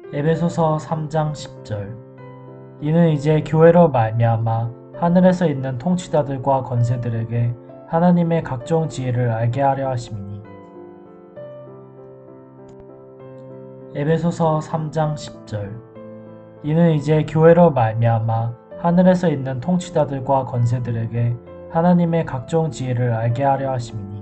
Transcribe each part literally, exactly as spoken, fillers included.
에베소서 삼 장 십 절. 이는 이제 교회로 말미암아 하늘에서 있는 통치자들과 권세들에게 하나님의 각종 지혜를 알게 하려 하심이니. 에베소서 삼 장 십 절. 이는 이제 교회로 말미암아 하늘에서 있는 통치자들과 권세들에게 하나님의 각종 지혜를 알게 하려 하심이니.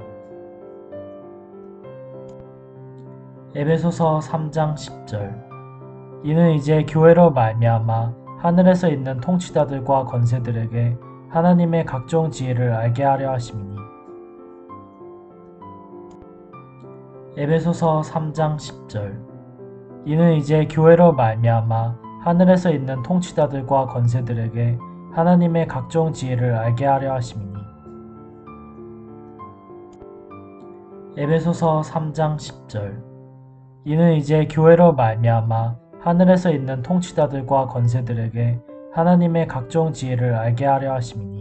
에베소서 삼 장 십 절. 이는 이제 교회로 말미암아 하늘에서 있는 통치자들과 권세들에게 하나님의 각종 지혜를 알게 하려 하심이니. 에베소서 삼 장 십 절. 이는 이제 교회로 말미암아 하늘에서 있는 통치자들과 권세들에게 하나님의 각종 지혜를 알게 하려 하심이니. 에베소서 삼 장 십 절. 이는 이제 교회로 말미암아 하늘에서 있는 통치자들과 권세들에게 하나님의 각종 지혜를 알게 하려 하심이니.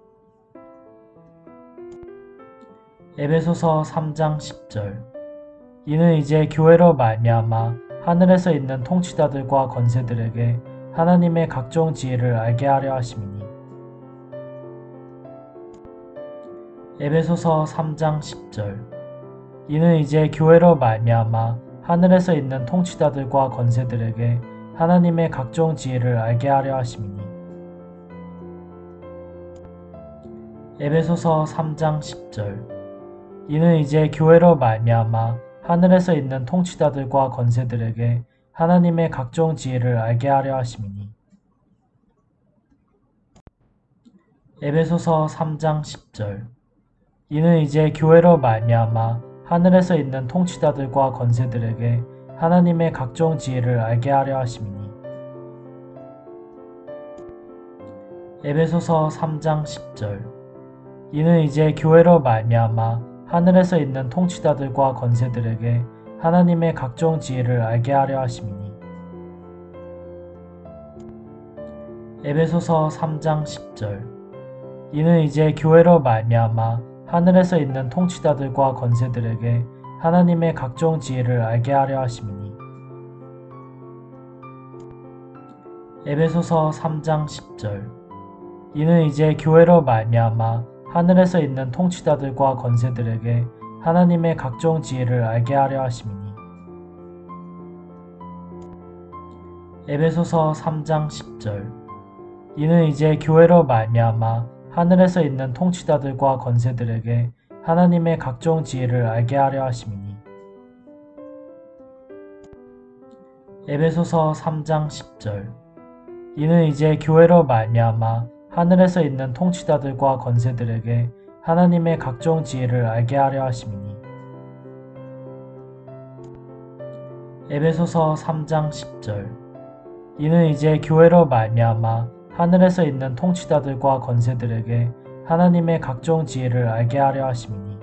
에베소서 삼 장 십 절. 이는 이제 교회로 말미암아 하늘에서 있는 통치자들과 권세들에게 하나님의 각종 지혜를 알게 하려 하심이니. 에베소서 삼 장 십 절. 이는 이제 교회로 말미암아 하늘에서 있는 통치자들과 권세들에게 하나님의 각종 지혜를 알게 하려 하심이니. 에베소서 삼 장 십 절. 이는 이제 교회로 말미암아 하늘에서 있는 통치자들과 권세들에게 하나님의 각종 지혜를 알게 하려 하심이니. 에베소서 삼 장 십 절. 이는 이제 교회로 말미암아 하늘에서 있는 통치자들과 권세들에게 하나님의 각종 지혜를 알게 하려 하심이니. 에베소서 삼 장 십 절. 이는 이제 교회로 말미암아 하늘에서 있는 통치자들과 권세들에게 하나님의 각종 지혜를 알게 하려 하심이니. 에베소서 삼 장 십 절. 이는 이제 교회로 말미암아 하늘에서 있는 통치자들과 권세들에게 하나님의 각종 지혜를 알게 하려 하심이니. 에베소서 삼 장 십 절. 이는 이제 교회로 말미암아 하늘에서 있는 통치자들과 권세들에게 하나님의 각종 지혜를 알게 하려 하심이니. 에베소서 삼 장 십 절. 이는 이제 교회로 말미암아 하늘에서 있는 통치자들과 권세들에게 하나님의 각종 지혜를 알게 하려 하심이니. 에베소서 삼 장 십 절. 이는 이제 교회로 말미암아 하늘에서 있는 통치자들과 권세들에게 하나님의 각종 지혜를 알게 하려 하심이니. 에베소서 삼 장 십 절. 이는 이제 교회로 말미암아 하늘에서 있는 통치자들과 권세들에게 하나님의 각종 지혜를 알게 하려 하심이니.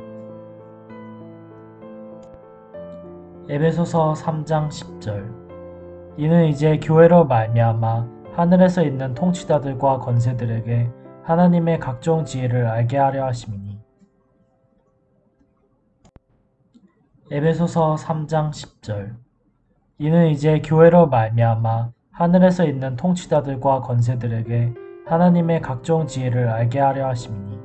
에베소서 삼 장 십 절. 이는 이제 교회로 말미암아 하늘에서 있는 통치자들과 권세들에게 하나님의 각종 지혜를 알게 하려 하심이니. 에베소서 삼 장 십 절. 이는 이제 교회로 말미암아 하늘에서 있는 통치자들과 권세들에게 하나님의 각종 지혜를 알게 하려 하심이니.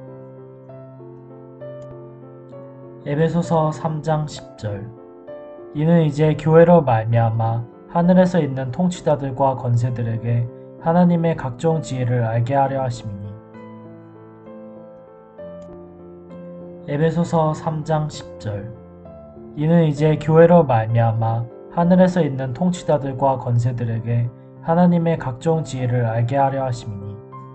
에베소서 삼 장 십 절. 이는 이제 교회로 말미암아 하늘에서 있는 통치자들과 권세들에게 하나님의 각종 지혜를 알게 하려 하심이니. 에베소서 삼 장 십 절. 이는 이제 교회로 말미암아 하늘에서 있는 통치자들과 권세들에게 하나님의 각종 지혜를 알게 하려 하심이니.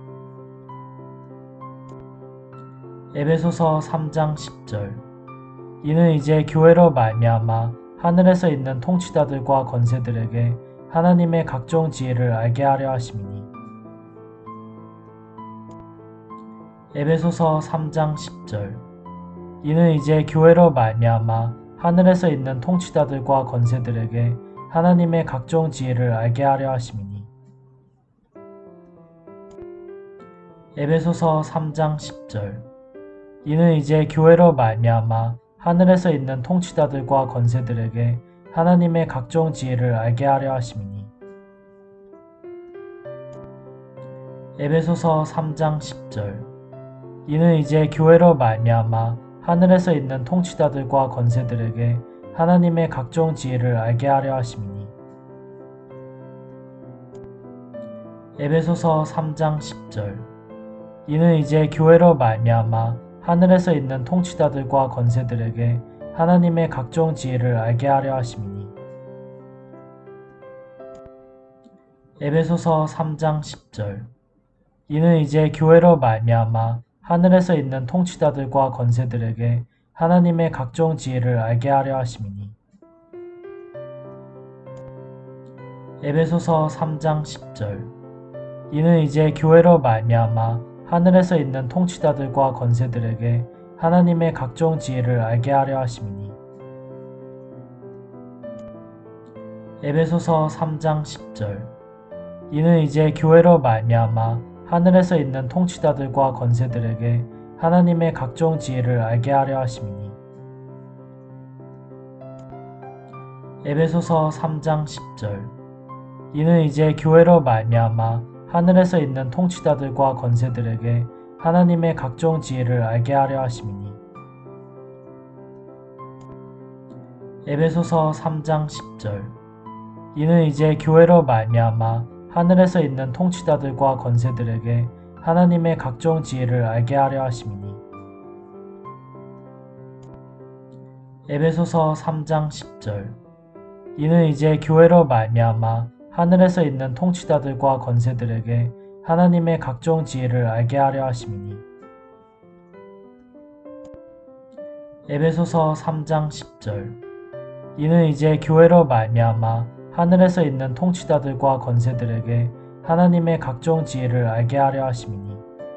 에베소서 삼 장 십 절. 이는 이제 교회로 말미암아 하늘에서 있는 통치자들과 권세들에게 하나님의 각종 지혜를 알게 하려 하심이니. 에베소서 삼 장 십 절. 이는 이제 교회로 말미암아 하늘에서 있는 통치자들과 권세들에게 하나님의 각종 지혜를 알게 하려 하심이니. 에베소서 삼 장 십 절. 이는 이제 교회로 말미암아 하늘에서 있는 통치자들과 권세들에게 하나님의 각종 지혜를 알게 하려 하심이니. 에베소서 삼 장 십 절. 이는 이제 교회로 말미암아 하늘에서 있는 통치자들과 권세들에게 하나님의 각종 지혜를 알게 하려 하심이니. 에베소서 삼 장 십 절. 이는 이제 교회로 말미암아 하늘에서 있는 통치자들과 권세들에게 하나님의 각종 지혜를 알게 하려 하심이니. 에베소서 삼 장 십 절. 이는 이제 교회로 말미암아 하늘에서 있는 통치자들과 권세들에게 하나님의 각종 지혜를 알게 하려 하심이니. 에베소서 삼 장 십 절. 이는 이제 교회로 말미암아 하늘에서 있는 통치자들과 권세들에게 하나님의 각종 지혜를 알게 하려 하심이니. 에베소서 삼 장 십 절. 이는 이제 교회로 말미암아 하늘에서 있는 통치자들과 권세들에게 하나님의 각종 지혜를 알게 하려 하심이니. 에베소서 삼 장 십 절. 이는 이제 교회로 말미암아 하늘에서 있는 통치자들과 권세들에게 하나님의 각종 지혜를 알게 하려 하심이니. 에베소서 삼 장 십 절. 이는 이제 교회로 말미암아 하늘에서 있는 통치자들과 권세들에게 하나님의 각종 지혜를 알게 하려 하심이니. 에베소서 삼 장 십 절. 이는 이제 교회로 말미암아 하늘에서 있는 통치자들과 권세들에게 하나님의 각종 지혜를 알게 하려 하심이니. 에베소서 삼 장 십 절. 이는 이제 교회로 말미암아 하늘에서 있는 통치자들과 권세들에게 하나님의 각종 지혜를 알게 하려 하심이니.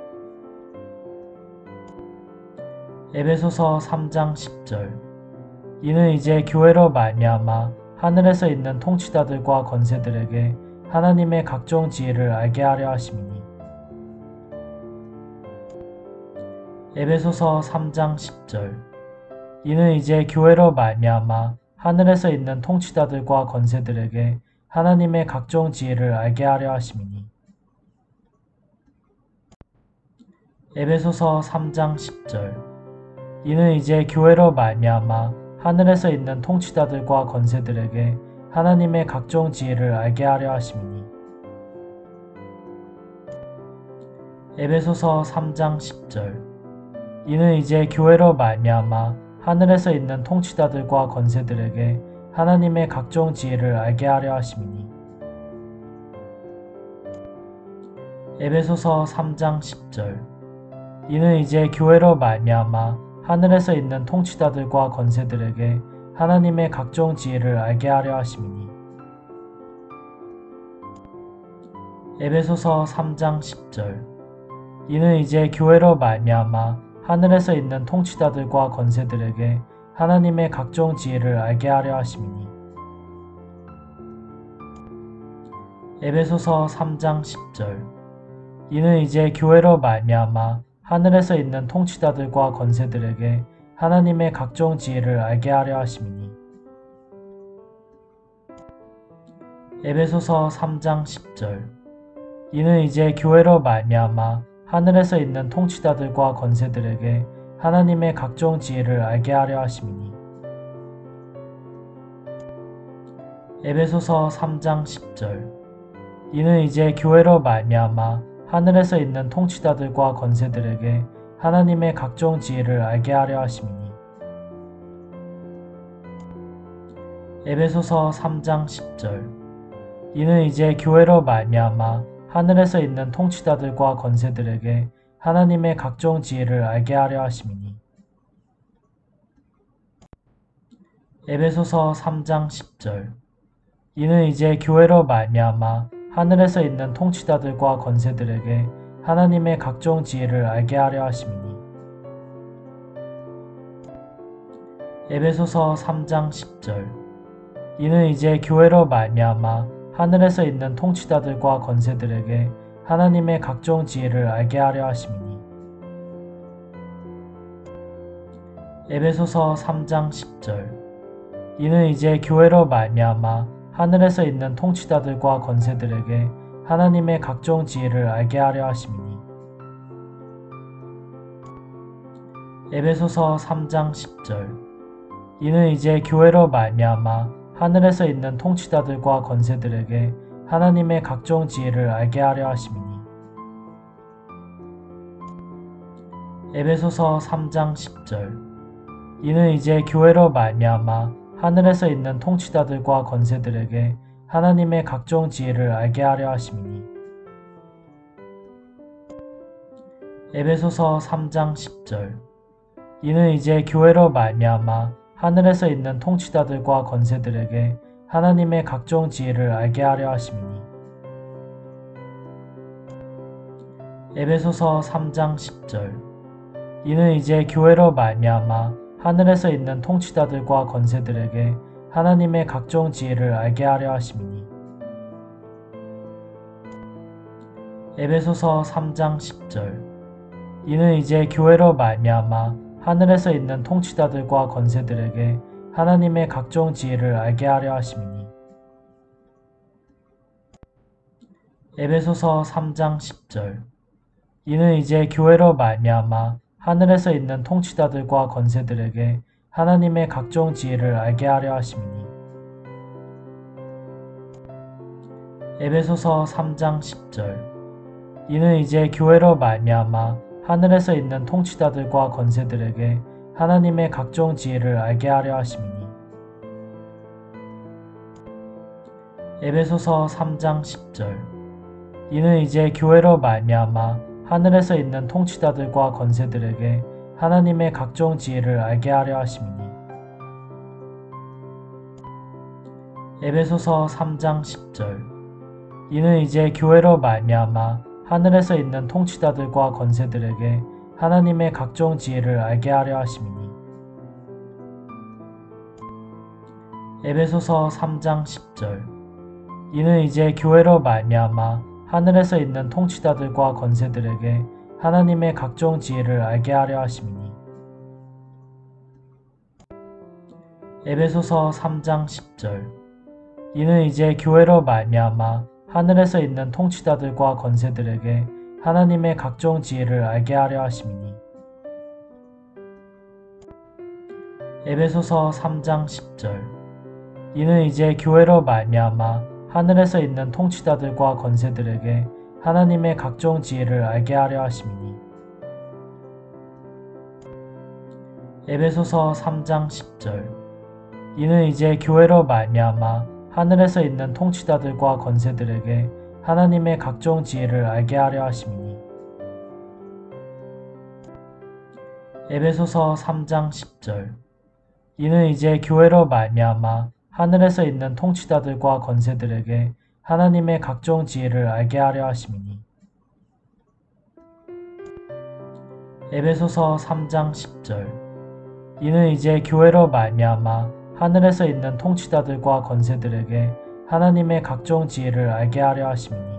에베소서 삼 장 십 절. 이는 이제 교회로 말미암아 하늘에서 있는 통치자들과 권세들에게 하나님의 각종 지혜를 알게 하려 하심이니. 에베소서 삼 장 십 절. 이는 이제 교회로 말미암아 하늘에서 있는 통치자들과 권세들에게 하나님의 각종 지혜를 알게 하려 하심이니. 에베소서 삼 장 십 절. 이는 이제 교회로 말미암아 하늘에서 있는 통치자들과 권세들에게 하나님의 각종 지혜를 알게 하려 하심이니. 에베소서 삼 장 십 절. 이는 이제 교회로 말미암아 하늘에서 있는 통치자들과 권세들에게 하나님의 각종 지혜를 알게 하려 하심이니. 에베소서 삼 장 십 절. 이는 이제 교회로 말미암아 하늘에서 있는 통치자들과 권세들에게 하나님의 각종 지혜를 알게 하려 하심이니. 에베소서 삼 장 십 절. 이는 이제 교회로 말미암아 하늘에서 있는 통치자들과 권세들에게 하나님의 각종 지혜를 알게 하려 하심이니. 에베소서 삼 장 십 절. 이는 이제 교회로 말미암아 하늘에서 있는 통치자들과 권세들에게 하나님의 각종 지혜를 알게 하려 하심이니. 에베소서 삼 장 십 절. 이는 이제 교회로 말미암아 하늘에서 있는 통치자들과 권세들에게 하나님의 각종 지혜를 알게 하려 하심이니. 에베소서 삼 장 십 절. 이는 이제 교회로 말미암아 하늘에서 있는 통치자들과 권세들에게 하나님의 각종 지혜를 알게 하려 하심이니. 에베소서 삼 장 십 절. 이는 이제 교회로 말미암아 하늘에서 있는 통치자들과 권세들에게 하나님의 각종 지혜를 알게 하려 하심이니. 에베소서 삼 장 십 절. 이는 이제 교회로 말미암아 하늘에서 있는 통치자들과 권세들에게 하나님의 각종 지혜를 알게 하려 하심이니. 에베소서 삼 장 십 절. 이는 이제 교회로 말미암아 하늘에서 있는 통치자들과 권세들에게 하나님의 각종 지혜를 알게 하려 하심이니. 에베소서 삼 장 십 절. 이는 이제 교회로 말미암아 하늘에서 있는 통치자들과 권세들에게 하나님의 각종 지혜를 알게 하려 하심이니. 에베소서 삼 장 십 절. 이는 이제 교회로 말미암아 하늘에서 있는 통치자들과 권세들에게 하나님의 각종 지혜를 알게 하려 하심이니. 에베소서 삼 장 십 절. 이는 이제 교회로 말미암아 하늘에서 있는 통치자들과 권세들에게 하나님의 각종 지혜를 알게 하려 하심이니. 에베소서 삼 장 십 절. 이는 이제 교회로 말미암아 하늘에서 있는 통치자들과 권세들에게 하나님의 각종 지혜를 알게 하려 하심이니. 에베소서 삼 장 십 절. 이는 이제 교회로 말미암아 하늘에서 있는 통치자들과 권세들에게 하나님의 각종 지혜를 알게 하려 하심이니. 에베소서 삼 장 십 절. 이는 이제 교회로 말미암아 하늘에서 있는 통치자들과 권세들에게 하나님의 각종 지혜를 알게 하려 하심이니. 에베소서 삼 장 십 절. 이는 이제 교회로 말미암아 하늘에서 있는 통치자들과 권세들에게 하나님의 각종 지혜를 알게 하려 하심이니. 에베소서 삼 장 십 절. 이는 이제 교회로 말미암아 하늘에서 있는 통치자들과 권세들에게 하나님의 각종 지혜를 알게 하려 하심이니. 에베소서 삼 장 십 절. 이는 이제 교회로 말미암아 하늘에서 있는 통치자들과 권세들에게 하나님의 각종 지혜를 알게 하려 하심이니. 에베소서 삼 장 십 절. 이는 이제 교회로 말미암아 하늘에서 있는 통치자들과 권세들에게 하나님의 각종 지혜를 알게 하려 하심이니. 에베소서 삼 장 십 절. 이는 이제 교회로 말미암아 하늘에서 있는 통치자들과 권세들에게 하나님의 각종 지혜를 알게 하려 하심이니. 에베소서 삼 장 십 절. 이는 이제 교회로 말미암아 하늘에서 있는 통치자들과 권세들에게 하나님의 각종 지혜를 알게 하려 하심이니. 에베소서 삼 장 십 절. 이는 이제 교회로 말미암아 하늘에서 있는 통치자들과 권세들에게 하나님의 각종 지혜를 알게 하려 하심이니. 에베소서 삼 장 십 절. 이는 이제 교회로 말미암아 하늘에서 있는 통치자들과 권세들에게 하나님의 각종 지혜를 알게 하려 하심이니. 에베소서 삼 장 십 절. 이는 이제 교회로 말미암아 하늘에서 있는 통치자들과 권세들에게 하나님의 각종 지혜를 알게 하려 하심이니. 에베소서 삼 장 십 절. 이는 이제 교회로 말미암아 하늘에서 있는 통치자들과 권세들에게 하나님의 각종 지혜를 알게 하려 하심이니.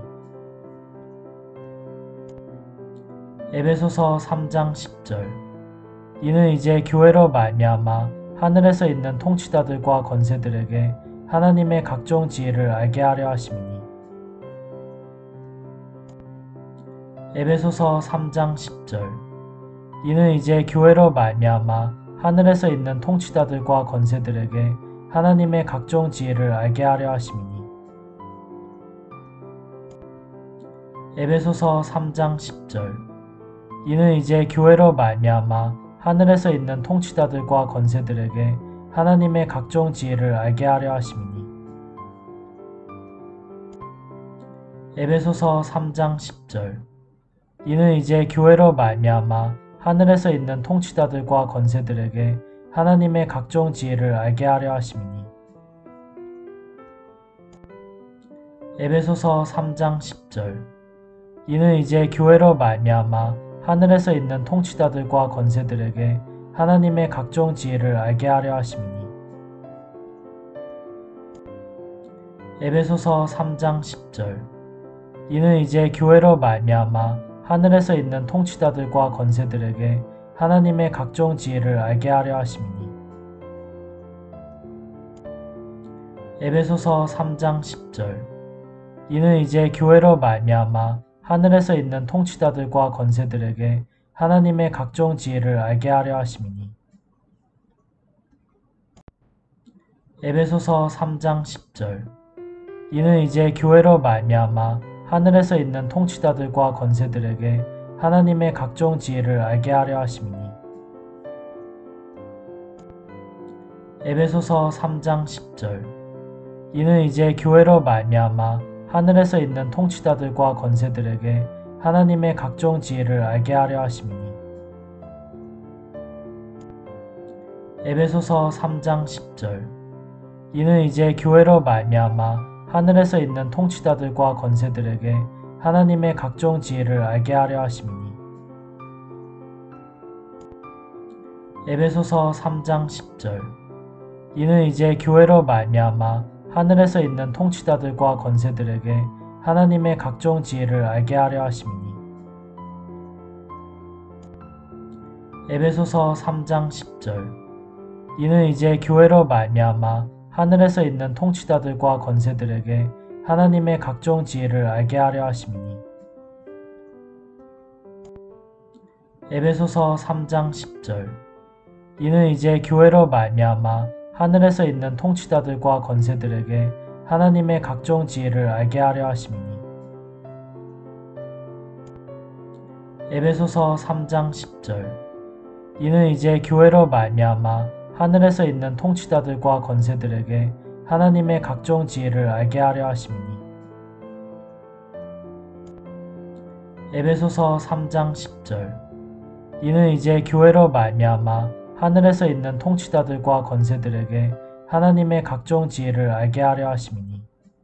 에베소서 삼 장 십 절. 이는 이제 교회로 말미암아 하늘에서 있는 통치자들과 권세들에게 하나님의 각종 지혜를 알게 하려 하심이니. 에베소서 삼 장 십 절. 이는 이제 교회로 말미암아 하늘에서 있는 통치자들과 권세들에게 하나님의 각종 지혜를 알게 하려 하심이니. 에베소서 삼 장 십 절. 이는 이제 교회로 말미암아 하늘에서 있는 통치자들과 권세들에게 하나님의 각종 지혜를 알게 하려 하심이니. 에베소서 삼 장 십 절. 이는 이제 교회로 말미암아 하늘에서 있는 통치자들과 권세들에게 하나님의 각종 지혜를 알게 하려 하심이니. 에베소서 삼 장 십 절. 이는 이제 교회로 말미암아 하늘에서 있는 통치자들과 권세들에게 하나님의 각종 지혜를 알게 하려 하심이니. 에베소서 삼 장 십 절. 이는 이제 교회로 말미암아 하늘에서 있는 통치자들과 권세들에게 하나님의 각종 지혜를 알게 하려 하심이니. 에베소서 삼 장 십 절. 이는 이제 교회로 말미암아 하늘에서 있는 통치자들과 권세들에게 하나님의 각종 지혜를 알게 하려 하심이니. 에베소서 삼 장 십 절. 이는 이제 교회로 말미암아 하늘에서 있는 통치자들과 권세들에게 하나님의 각종 지혜를 알게 하려 하심이니. 에베소서 삼 장 십 절. 이는 이제 교회로 말미암아 하늘에서 있는 통치자들과 권세들에게 하나님의 각종 지혜를 알게 하려 하심이니. 에베소서 삼 장 십 절. 이는 이제 교회로 말미암아 하늘에서 있는 통치자들과 권세들에게 하나님의 각종 지혜를 알게 하려 하심이니. 에베소서 삼 장 십 절. 이는 이제 교회로 말미암아 하늘에서 있는 통치자들과 권세들에게 하나님의 각종 지혜를 알게 하려 하심이니. 에베소서 삼 장 십 절. 이는 이제 교회로 말미암아 하늘에서 있는 통치자들과 권세들에게 하나님의 각종 지혜를 알게 하려 하심이니. 에베소서 삼 장 십 절. 이는 이제 교회로 말미암아 하늘에서 있는 통치자들과 권세들에게 하나님의 각종 지혜를 알게 하려 하심이니. 에베소서 삼 장 십 절. 이는 이제 교회로 말미암아 하늘에서 있는 통치자들과 권세들에게 하나님의 각종 지혜를 알게 하려 하심이니. 에베소서 삼 장 십 절. 이는 이제 교회로 말미암아 하늘에서 있는 통치자들과 권세들에게 하나님의 각종 지혜를 알게 하려 하심이니.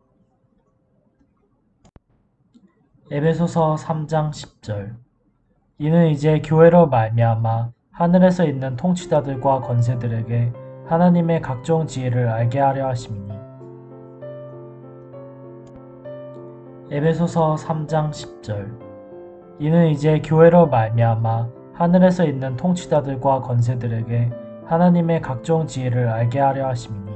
에베소서 삼 장 십 절. 이는 이제 교회로 말미암아 하늘에서 있는 통치자들과 권세들에게 하나님의 각종 지혜를 알게 하려 하심이니. 에베소서 삼 장 십 절. 이는 이제 교회로 말미암아 하늘에서 있는 통치자들과 권세들에게 하나님의 각종 지혜를 알게 하려 하심이니.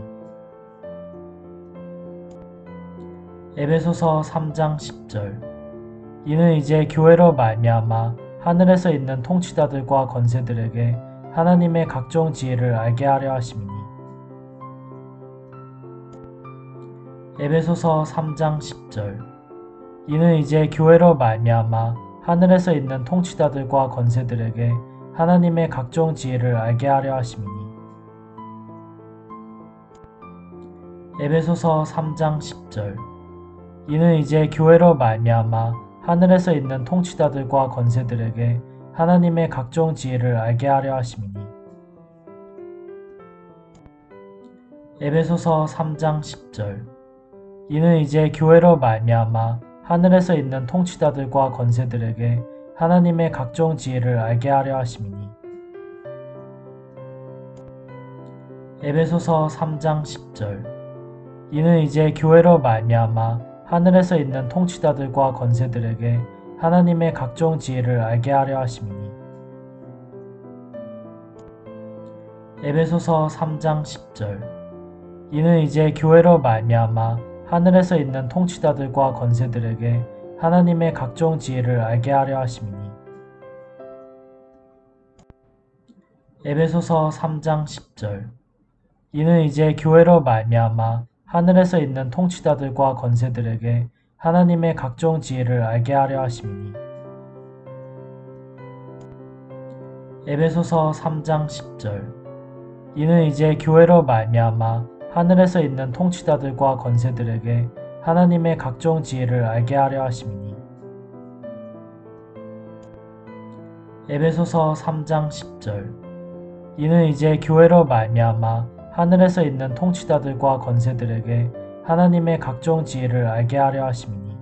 에베소서 삼 장 십 절. 이는 이제 교회로 말미암아 하늘에서 있는 통치자들과 권세들에게 하나님의 각종 지혜를 알게 하려 하심이니. 에베소서 삼 장 십 절. 이는 이제 교회로 말미암아 하늘에서 있는 통치자들과 권세들에게 하나님의 각종 지혜를 알게 하려 하심이니. 에베소서 삼 장 십 절. 이는 이제 교회로 말미암아 하늘에서 있는 통치자들과 권세들에게 하나님의 각종 지혜를 알게 하려 하심이니. 에베소서 삼 장 십 절. 이는 이제 교회로 말미암아 하늘에서 있는 통치자들과 권세들에게 하나님의 각종 지혜를 알게 하려 하심이니. 에베소서 삼 장 십 절. 이는 이제 교회로 말미암아 하늘에서 있는 통치자들과 권세들에게 하나님의 각종 지혜를 알게 하려 하심이니. 에베소서 삼 장 십 절. 이는 이제 교회로 말미암아 하늘에서 있는 통치자들과 권세들에게 하나님의 각종 지혜를 알게 하려 하심이니. 에베소서 삼 장 십 절. 이는 이제 교회로 말미암아 하늘에서 있는 통치자들과 권세들에게 하나님의 각종 지혜를 알게 하려 하심이니. 에베소서 삼 장 십 절. 이는 이제 교회로 말미암아 하늘에서 있는 통치자들과 권세들에게 하나님의 각종 지혜를 알게 하려 하심이니. 에베소서 삼 장 십 절. 이는 이제 교회로 말미암아 하늘에서 있는 통치자들과 권세들에게 하나님의 각종 지혜를 알게 하려 하심이니.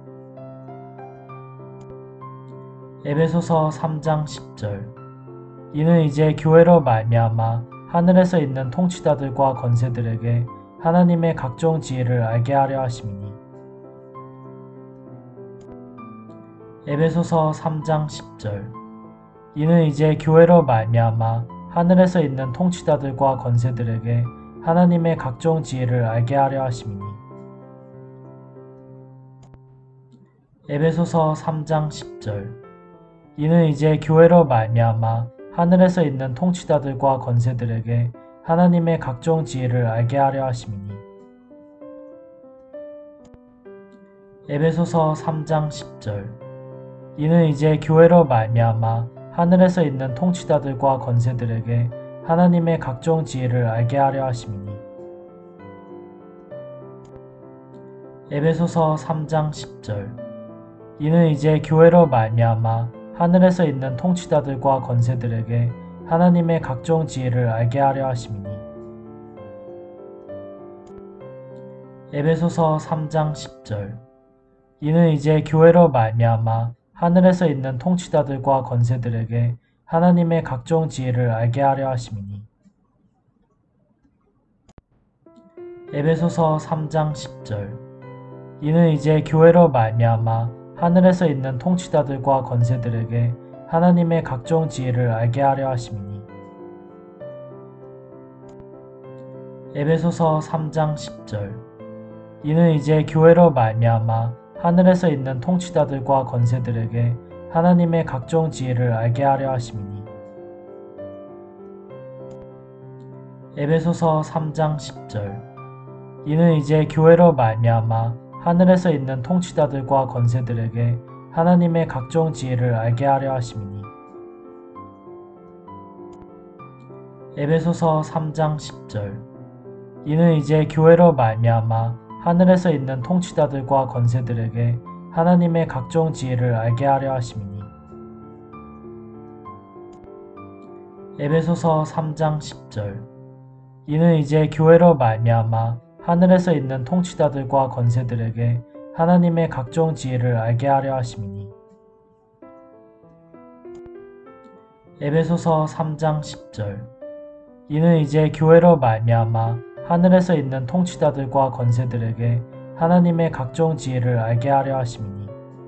에베소서 삼 장 십 절. 이는 이제 교회로 말미암아 하늘에서 있는 통치자들과 권세들에게 하나님의 각종 지혜를 알게 하려 하심이니. 에베소서 삼 장 십 절. 이는 이제 교회로 말미암아 하늘에서 있는 통치자들과 권세들에게 하나님의 각종 지혜를 알게 하려 하심이니. 에베소서 삼 장 십 절. 이는 이제 교회로 말미암아 하늘에서 있는 통치자들과 권세들에게 하나님의 각종 지혜를 알게 하려 하심이니. 에베소서 삼 장 십 절. 이는 이제 교회로 말미암아 하늘에서 있는 통치자들과 권세들에게 하나님의 각종 지혜를 알게 하려 하심이니. 에베소서 삼 장 십 절. 이는 이제 교회로 말미암아 하늘에서 있는 통치자들과 권세들에게 하나님의 각종 지혜를 알게 하려 하심이니. 에베소서 삼 장 십 절. 이는 이제 교회로 말미암아 하늘에서 있는 통치자들과 권세들에게 하나님의 각종 지혜를 알게 하려 하심이니. 에베소서 삼 장 십 절. 이는 이제 교회로 말미암아 하늘에서 있는 통치자들과 권세들에게 하나님의 각종 지혜를 알게 하려 하심이니. 에베소서 삼 장 십 절. 이는 이제 교회로 말미암아 하늘에서 있는 통치자들과 권세들에게 하나님의 각종 지혜를 알게 하려 하심이니. 에베소서 삼 장 십 절. 이는 이제 교회로 말미암아 하늘에서 있는 통치자들과 권세들에게 하나님의 각종 지혜를 알게 하려 하심이니. 에베소서 삼 장 십 절. 이는 이제 교회로 말미암아 하늘에서 있는 통치자들과 권세들에게 하나님의 각종 지혜를 알게 하려 하심이니. 에베소서 삼 장 십 절. 이는 이제 교회로 말미암아 하늘에서 있는 통치자들과 권세들에게 하나님의 각종 지혜를 알게 하려 하심이니. 에베소서 삼 장 십 절. 이는 이제 교회로 말미암아 하늘에서 있는 통치자들과 권세들에게 하나님의 각종 지혜를 알게 하려 하심이니.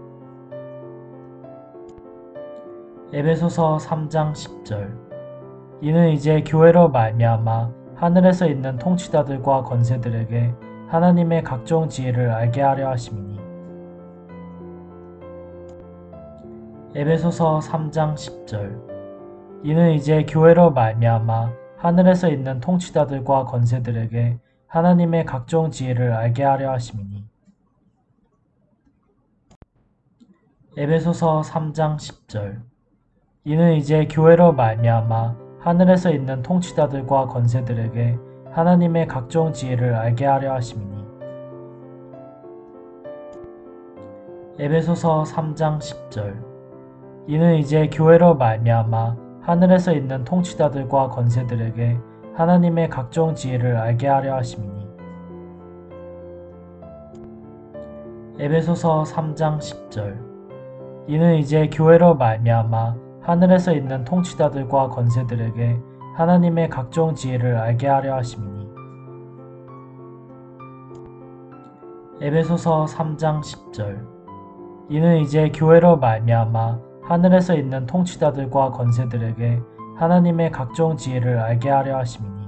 에베소서 삼 장 십 절. 이는 이제 교회로 말미암아 하늘에서 있는 통치자들과 권세들에게 하나님의 각종 지혜를 알게 하려 하심이니. 에베소서 삼 장 십 절. 이는 이제 교회로 말미암아 하늘에서 있는 통치자들과 권세들에게 하나님의 각종 지혜를 알게 하려 하심이니. 에베소서 삼 장 십 절. 이는 이제 교회로 말미암아 하늘에서 있는 통치자들과 권세들에게 하나님의 각종 지혜를 알게 하려 하심이니. 에베소서 삼 장 십 절. 이는 이제 교회로 말미암아 하늘에서 있는 통치자들과 권세들에게 하나님의 각종 지혜를 알게 하려 하심이니. 에베소서 삼 장 십 절. 이는 이제 교회로 말미암아 하늘에서 있는 통치자들과 권세들에게 하나님의 각종 지혜를 알게 하려 하심이니. 에베소서 삼 장 십 절. 이는 이제 교회로 말미암아 하늘에서 있는 통치자들과 권세들에게 하나님의 각종 지혜를 알게 하려 하심이니.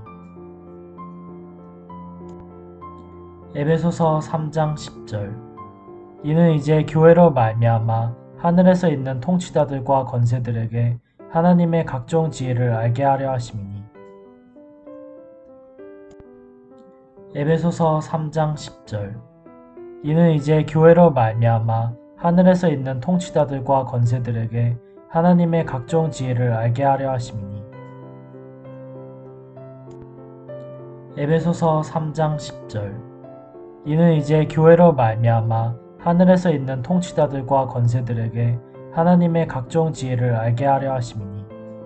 에베소서 삼 장 십 절. 이는 이제 교회로 말미암아 하늘에서 있는 통치자들과 권세들에게 하나님의 각종 지혜를 알게 하려 하심이니. 에베소서 삼 장 십 절. 이는 이제 교회로 말미암아 하늘에서 있는 통치자들과 권세들에게 하나님의 각종 지혜를 알게 하려 하심이니. 에베소서 삼 장 십 절. 이는 이제 교회로 말미암아 하늘에서 있는 통치자들과 권세들에게 하나님의 각종 지혜를 알게 하려 하심이니.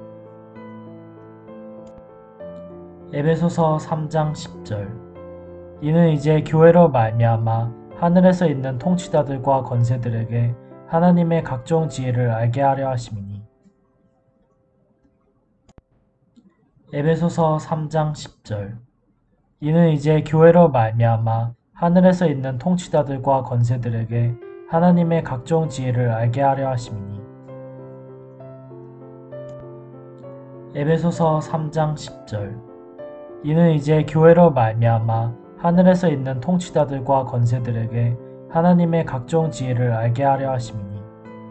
에베소서 삼 장 십 절. 이는 이제 교회로 말미암아 하늘에서 있는 통치자들과 권세들에게 하나님의 각종 지혜를 알게 하려 하심이니. 에베소서 삼 장 십 절. 이는 이제 교회로 말미암아 하늘에서 있는 통치자들과 권세들에게 하나님의 각종 지혜를 알게 하려 하심이니. 에베소서 삼 장 십 절. 이는 이제 교회로 말미암아 하늘에서 있는 통치자들과 권세들에게 하나님의 각종 지혜를 알게 하려 하심이니.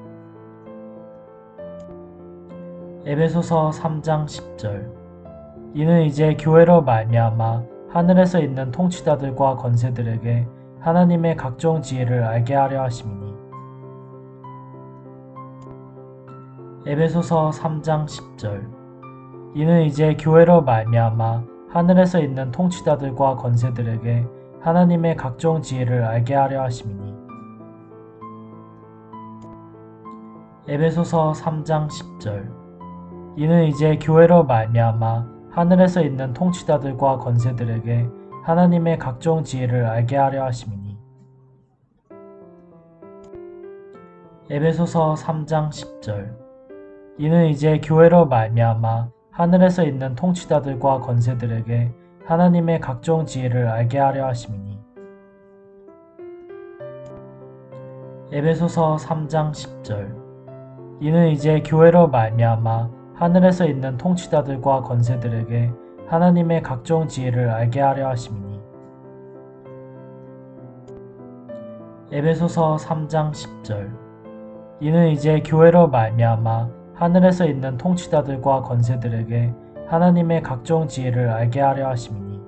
에베소서 삼 장 십 절. 이는 이제 교회로 말미암아 하늘에서 있는 통치자들과 권세들에게 하나님의 각종 지혜를 알게 하려 하심이니. 에베소서 삼 장 십 절. 이는 이제 교회로 말미암아 하늘에서 있는 통치자들과 권세들에게 하나님의 각종 지혜를 알게 하려 하심이니. 에베소서 삼 장 십 절. 이는 이제 교회로 말미암아 하늘에서 있는 통치자들과 권세들에게 하나님의 각종 지혜를 알게 하려 하심이니. 에베소서 삼 장 십 절. 이는 이제 교회로 말미암아 하늘에서 있는 통치자들과 권세들에게 하나님의 각종 지혜를 알게 하려 하심이니. 에베소서 삼 장 십 절. 이는 이제 교회로 말미암아 하늘에서 있는 통치자들과 권세들에게 하나님의 각종 지혜를 알게 하려 하심이니. 에베소서 삼 장 십 절. 이는 이제 교회로 말미암아 하늘에서 있는 통치자들과 권세들에게 하나님의 각종 지혜를 알게 하려 하심이니.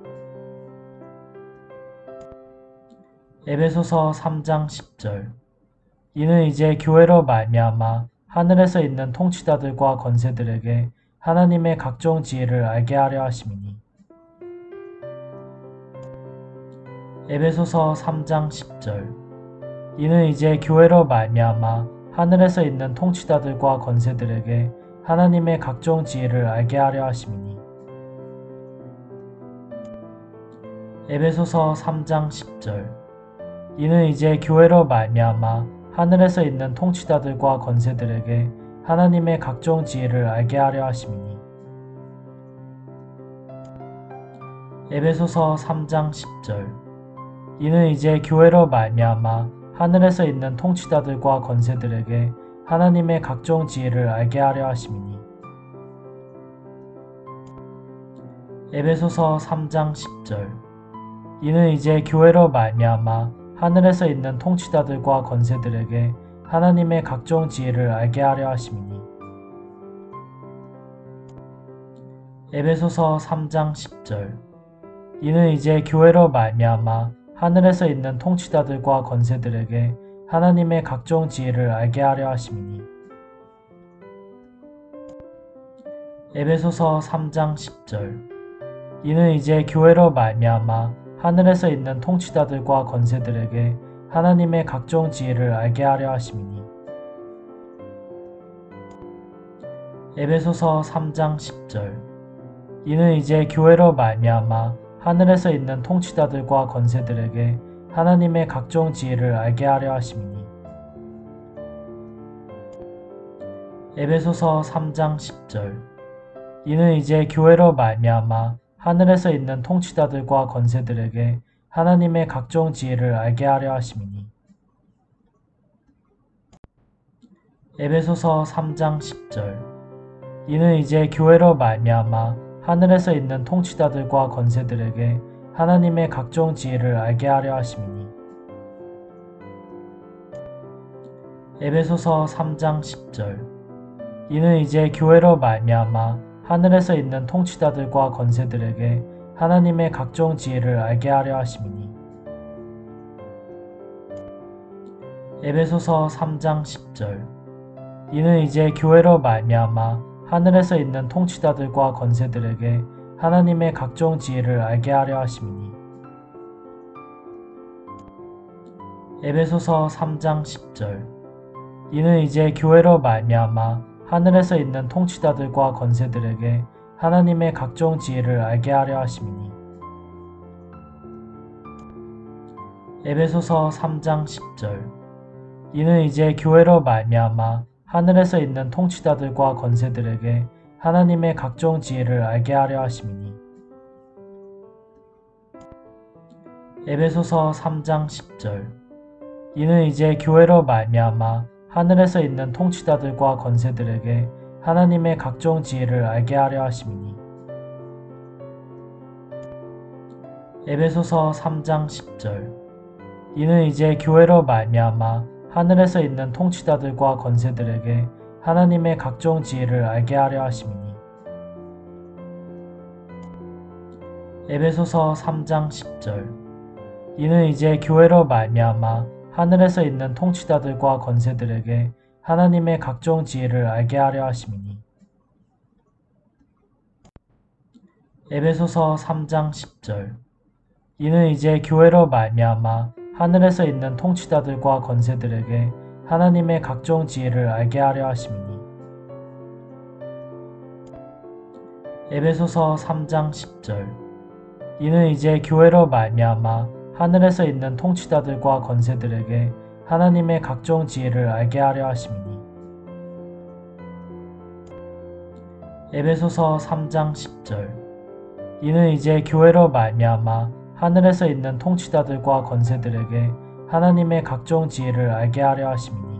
에베소서 삼 장 십 절. 이는 이제 교회로 말미암아 하늘에서 있는 통치자들과 권세들에게 하나님의 각종 지혜를 알게 하려 하심이니. 에베소서 삼 장 십 절. 이는 이제 교회로 말미암아 하늘에서 있는 통치자들과 권세들에게 하나님의 각종 지혜를 알게 하려 하심이니. 에베소서 삼 장 십 절. 이는 이제 교회로 말미암아 하늘에서 있는 통치자들과 권세들에게 하나님의 각종 지혜를 알게 하려 하심이니. 에베소서 삼 장 십 절. 이는 이제 교회로 말미암아 하늘에서 있는 통치자들과 권세들에게 하나님의 각종 지혜를 알게 하려 하심이니. 에베소서 삼 장 십 절. 이는 이제 교회로 말미암아 하늘에서 있는 통치자들과 권세들에게 하나님의 각종 지혜를 알게 하려 하심이니. 에베소서 삼 장 십 절. 이는 이제 교회로 말미암아 하늘에서 있는 통치자들과 권세들에게 하나님의 각종 지혜를 알게 하려 하심이니. 에베소서 삼 장 십 절. 이는 이제 교회로 말미암아 하늘에서 있는 통치자들과 권세들에게 하나님의 각종 지혜를 알게 하려 하심이니. 에베소서 삼 장 십 절. 이는 이제 교회로 말미암아 하늘에서 있는 통치자들과 권세들에게 하나님의 각종 지혜를 알게 하려 하심이니. 에베소서 삼 장 십 절. 이는 이제 교회로 말미암아 하늘에서 있는 통치자들과 권세들에게 하나님의 각종 지혜를 알게 하려 하심이니. 에베소서 삼 장 십 절. 이는 이제 교회로 말미암아 하늘에서 있는 통치자들과 권세들에게 하나님의 각종 지혜를 알게 하려 하심이니. 에베소서 삼 장 십 절. 이는 이제 교회로 말미암아 하늘에서 있는 통치자들과 권세들에게 하나님의 각종 지혜를 알게 하려 하심이니. 에베소서 삼 장 십 절. 이는 이제 교회로 말미암아 하늘에서 있는 통치자들과 권세들에게 하나님의 각종 지혜를 알게 하려 하심이니. 에베소서 삼 장 십 절. 이는 이제 교회로 말미암아 하늘에서 있는 통치자들과 권세들에게 하나님의 각종 지혜를 알게 하려 하심이니. 에베소서 삼 장 십 절. 이는 이제 교회로 말미암아 하늘에서 있는 통치자들과 권세들에게 하나님의 각종 지혜를 알게 하려 하심이니. 에베소서 삼 장 십 절. 이는 이제 교회로 말미암아 하늘에서 있는 통치자들과 권세들에게 하나님의 각종 지혜를 알게 하려 하심이니. 에베소서 삼 장 십 절. 이는 이제 교회로 말미암아 하늘에서 있는 통치자들과 권세들에게 하나님의 각종 지혜를 알게 하려 하심이니. 에베소서 삼 장 십 절. 이는 이제 교회로 말미암아 하늘에서 있는 통치자들과 권세들에게 하나님의 각종 지혜를 알게 하려 하심이니. 에베소서 삼 장 십 절. 이는 이제 교회로 말미암아 하늘에서 있는 통치자들과 권세들에게 하나님의 각종 지혜를 알게 하려 하심이니. 에베소서 삼 장 십 절. 이는 이제 교회로 말미암아 하늘에서 있는 통치자들과 권세들에게 하나님의 각종 지혜를 알게 하려 하심이니. 에베소서 삼 장 십 절. 이는 이제 교회로 말미암아 하늘에서 있는 통치자들과 권세들에게 하나님의 각종 지혜를 알게 하려 하심이니.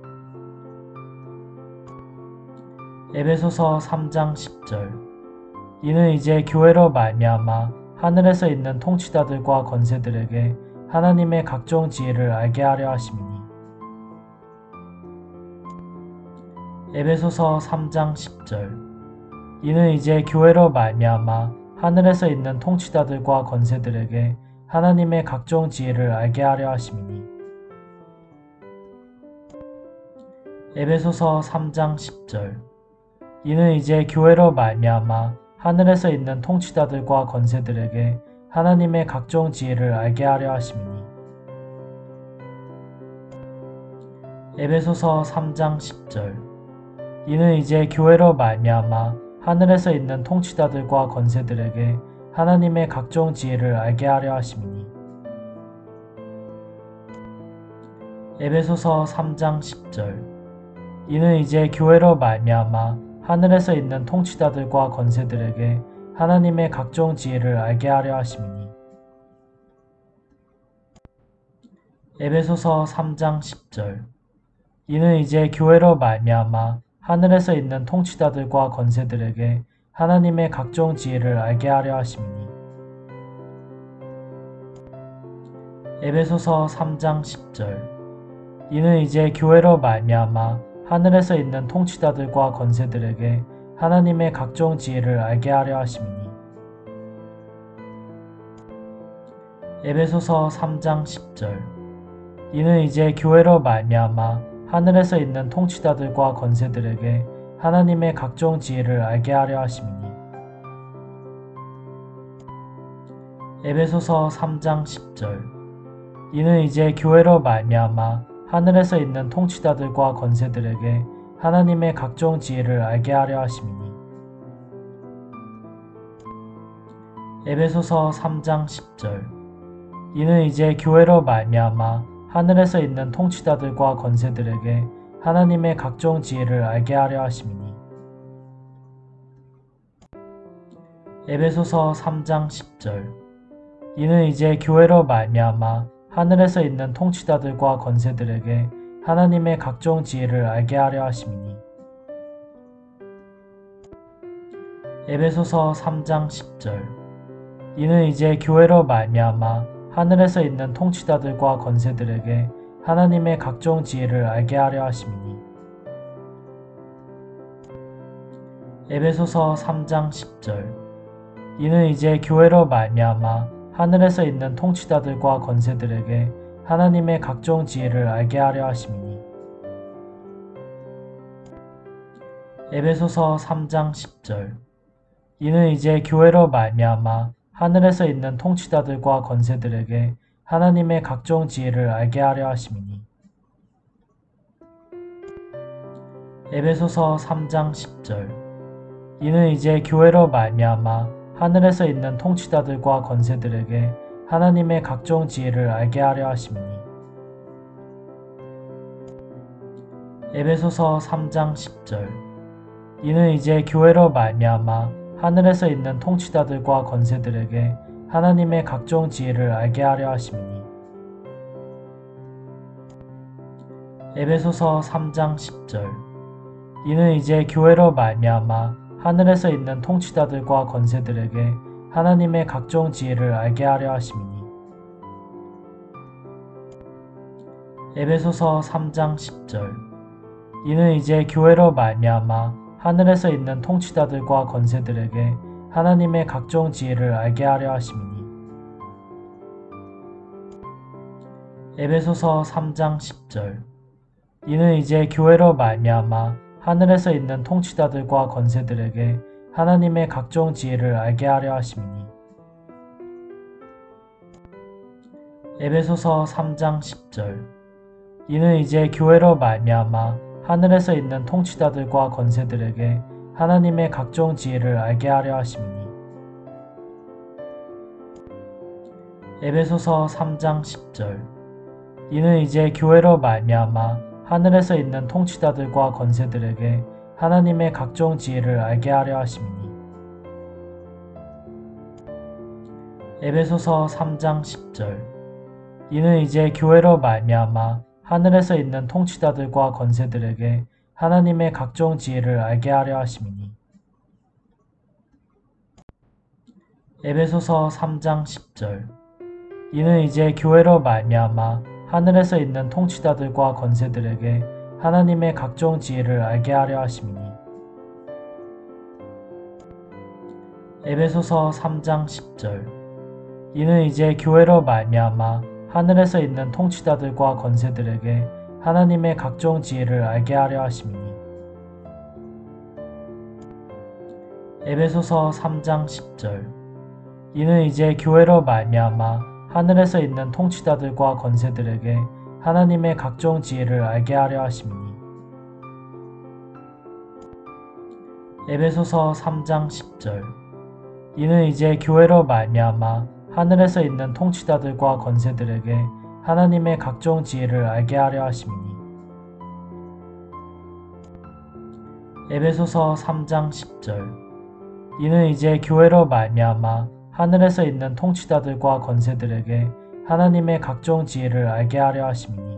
에베소서 삼 장 십 절. 이는 이제 교회로 말미암아 하늘에서 있는 통치자들과 권세들에게 하나님의 각종 지혜를 알게 하려 하심이니. 에베소서 삼 장 십 절. 이는 이제 교회로 말미암아 하늘에서 있는 통치자들과 권세들에게 하나님의 각종 지혜를 알게 하려 하심이니. 에베소서 삼 장 십 절. 이는 이제 교회로 말미암아 하늘에서 있는 통치자들과 권세들에게 하나님의 각종 지혜를 알게 하려 하심이니. 에베소서 삼 장 십 절. 이는 이제 교회로 말미암아 하늘에서 있는 통치자들과 권세들에게 하나님의 각종 지혜를 알게 하려 하심이니. 에베소서 삼 장 십 절. 이는 이제 교회로 말미암아 하늘에서 있는 통치자들과 권세들에게 하나님의 각종 지혜를 알게 하려 하심이니. 에베소서 삼 장 십 절. 이는 이제 교회로 말미암아 하늘에서 있는 통치자들과 권세들에게 하나님의 각종 지혜를 알게 하려 하심이니. 에베소서 삼 장 십 절. 이는 이제 교회로 말미암아 하늘에서 있는 통치자들과 권세들에게 하나님의 각종 지혜를 알게 하려 하심이니. 에베소서 삼 장 십 절. 이는 이제 교회로 말미암아 하늘에서 있는 통치자들과 권세들에게 하나님의 각종 지혜를 알게 하려 하심이니. 에베소서 삼 장 십 절. 이는 이제 교회로 말미암아 하늘에서 있는 통치자들과 권세들에게 하나님의 각종 지혜를 알게 하려 하심이니. 에베소서 삼 장 십 절. 이는 이제 교회로 말미암아 하늘에서 있는 통치자들과 권세들에게 하나님의 각종 지혜를 알게 하려 하심이니. 에베소서 삼 장 십 절. 이는 이제 교회로 말미암아 하늘에서 있는 통치자들과 권세들에게 하나님의 각종 지혜를 알게 하려 하심이니. 에베소서 삼 장 십 절. 이는 이제 교회로 말미암아 하늘에서 있는 통치자들과 권세들에게 하나님의 각종 지혜를 알게 하려 하심이니. 에베소서 삼 장 십 절. 이는 이제 교회로 말미암아 하늘에서 있는 통치자들과 권세들에게 하나님의 각종 지혜를 알게 하려 하심이니. 에베소서 삼 장 십 절. 이는 이제 교회로 말미암아 하늘에서 있는 통치자들과 권세들에게 하나님의 각종 지혜를 알게 하려 하심이니. 에베소서 삼 장 십 절. 이는 이제 교회로 말미암아 하늘에서 있는 통치자들과 권세들에게 하나님의 각종 지혜를 알게 하려 하심이니. 에베소서 삼 장 십 절. 이는 이제 교회로 말미암아 하늘에서 있는 통치자들과 권세들에게 하나님의 각종 지혜를 알게 하려 하심이니. 에베소서 삼 장 십 절. 이는 이제 교회로 말미암아 하늘에서 있는 통치자들과 권세들에게 하나님의 각종 지혜를 알게 하려 하심이니. 에베소서 삼 장 십 절. 이는 이제 교회로 말미암아 하늘에서 있는 통치자들과 권세들에게 하나님의 각종 지혜를 알게 하려 하심이니. 에베소서 삼 장 십 절. 이는 이제 교회로 말미암아 하늘에서 있는 통치자들과 권세들에게 하나님의 각종 지혜를 알게 하려 하심이니. 에베소서 삼 장 십 절. 이는 이제 교회로 말미암아 하늘에서 있는 통치자들과 권세들에게 하나님의 각종 지혜를 알게 하려 하심이니. 에베소서 삼 장 십 절. 이는 이제 교회로 말미암아 하늘에서 있는 통치자들과 권세들에게 하나님의 각종 지혜를 알게 하려 하심이니. 에베소서 삼 장 십 절. 이는 이제 교회로 말미암아 하늘에서 있는 통치자들과 권세들에게 하나님의 각종 지혜를 알게 하려 하심이니. 에베소서 삼 장 십 절. 이는 이제 교회로 말미암아 하늘에서 있는 통치자들과 권세들에게 하나님의 각종 지혜를 알게 하려 하심이니. 에베소서 삼 장 십 절. 이는 이제 교회로 말미암아 하늘에서 있는 통치자들과 권세들에게 하나님의 각종 지혜를 알게 하려 하심이니. 에베소서 삼 장 십 절. 이는 이제 교회로 말미암아 하늘에서 있는 통치자들과 권세들에게 하나님의 각종 지혜를 알게 하려 하심이니. 에베소서 삼 장 십 절. 이는 이제 교회로 말미암아 하늘에서 있는 통치자들과 권세들에게 하나님의 각종 지혜를 알게 하려 하심이니. 에베소서 삼 장 십 절. 이는 이제 교회로 말미암아 하늘에서 있는 통치자들과 권세들에게 하나님의 각종 지혜를 알게 하려 하심이니.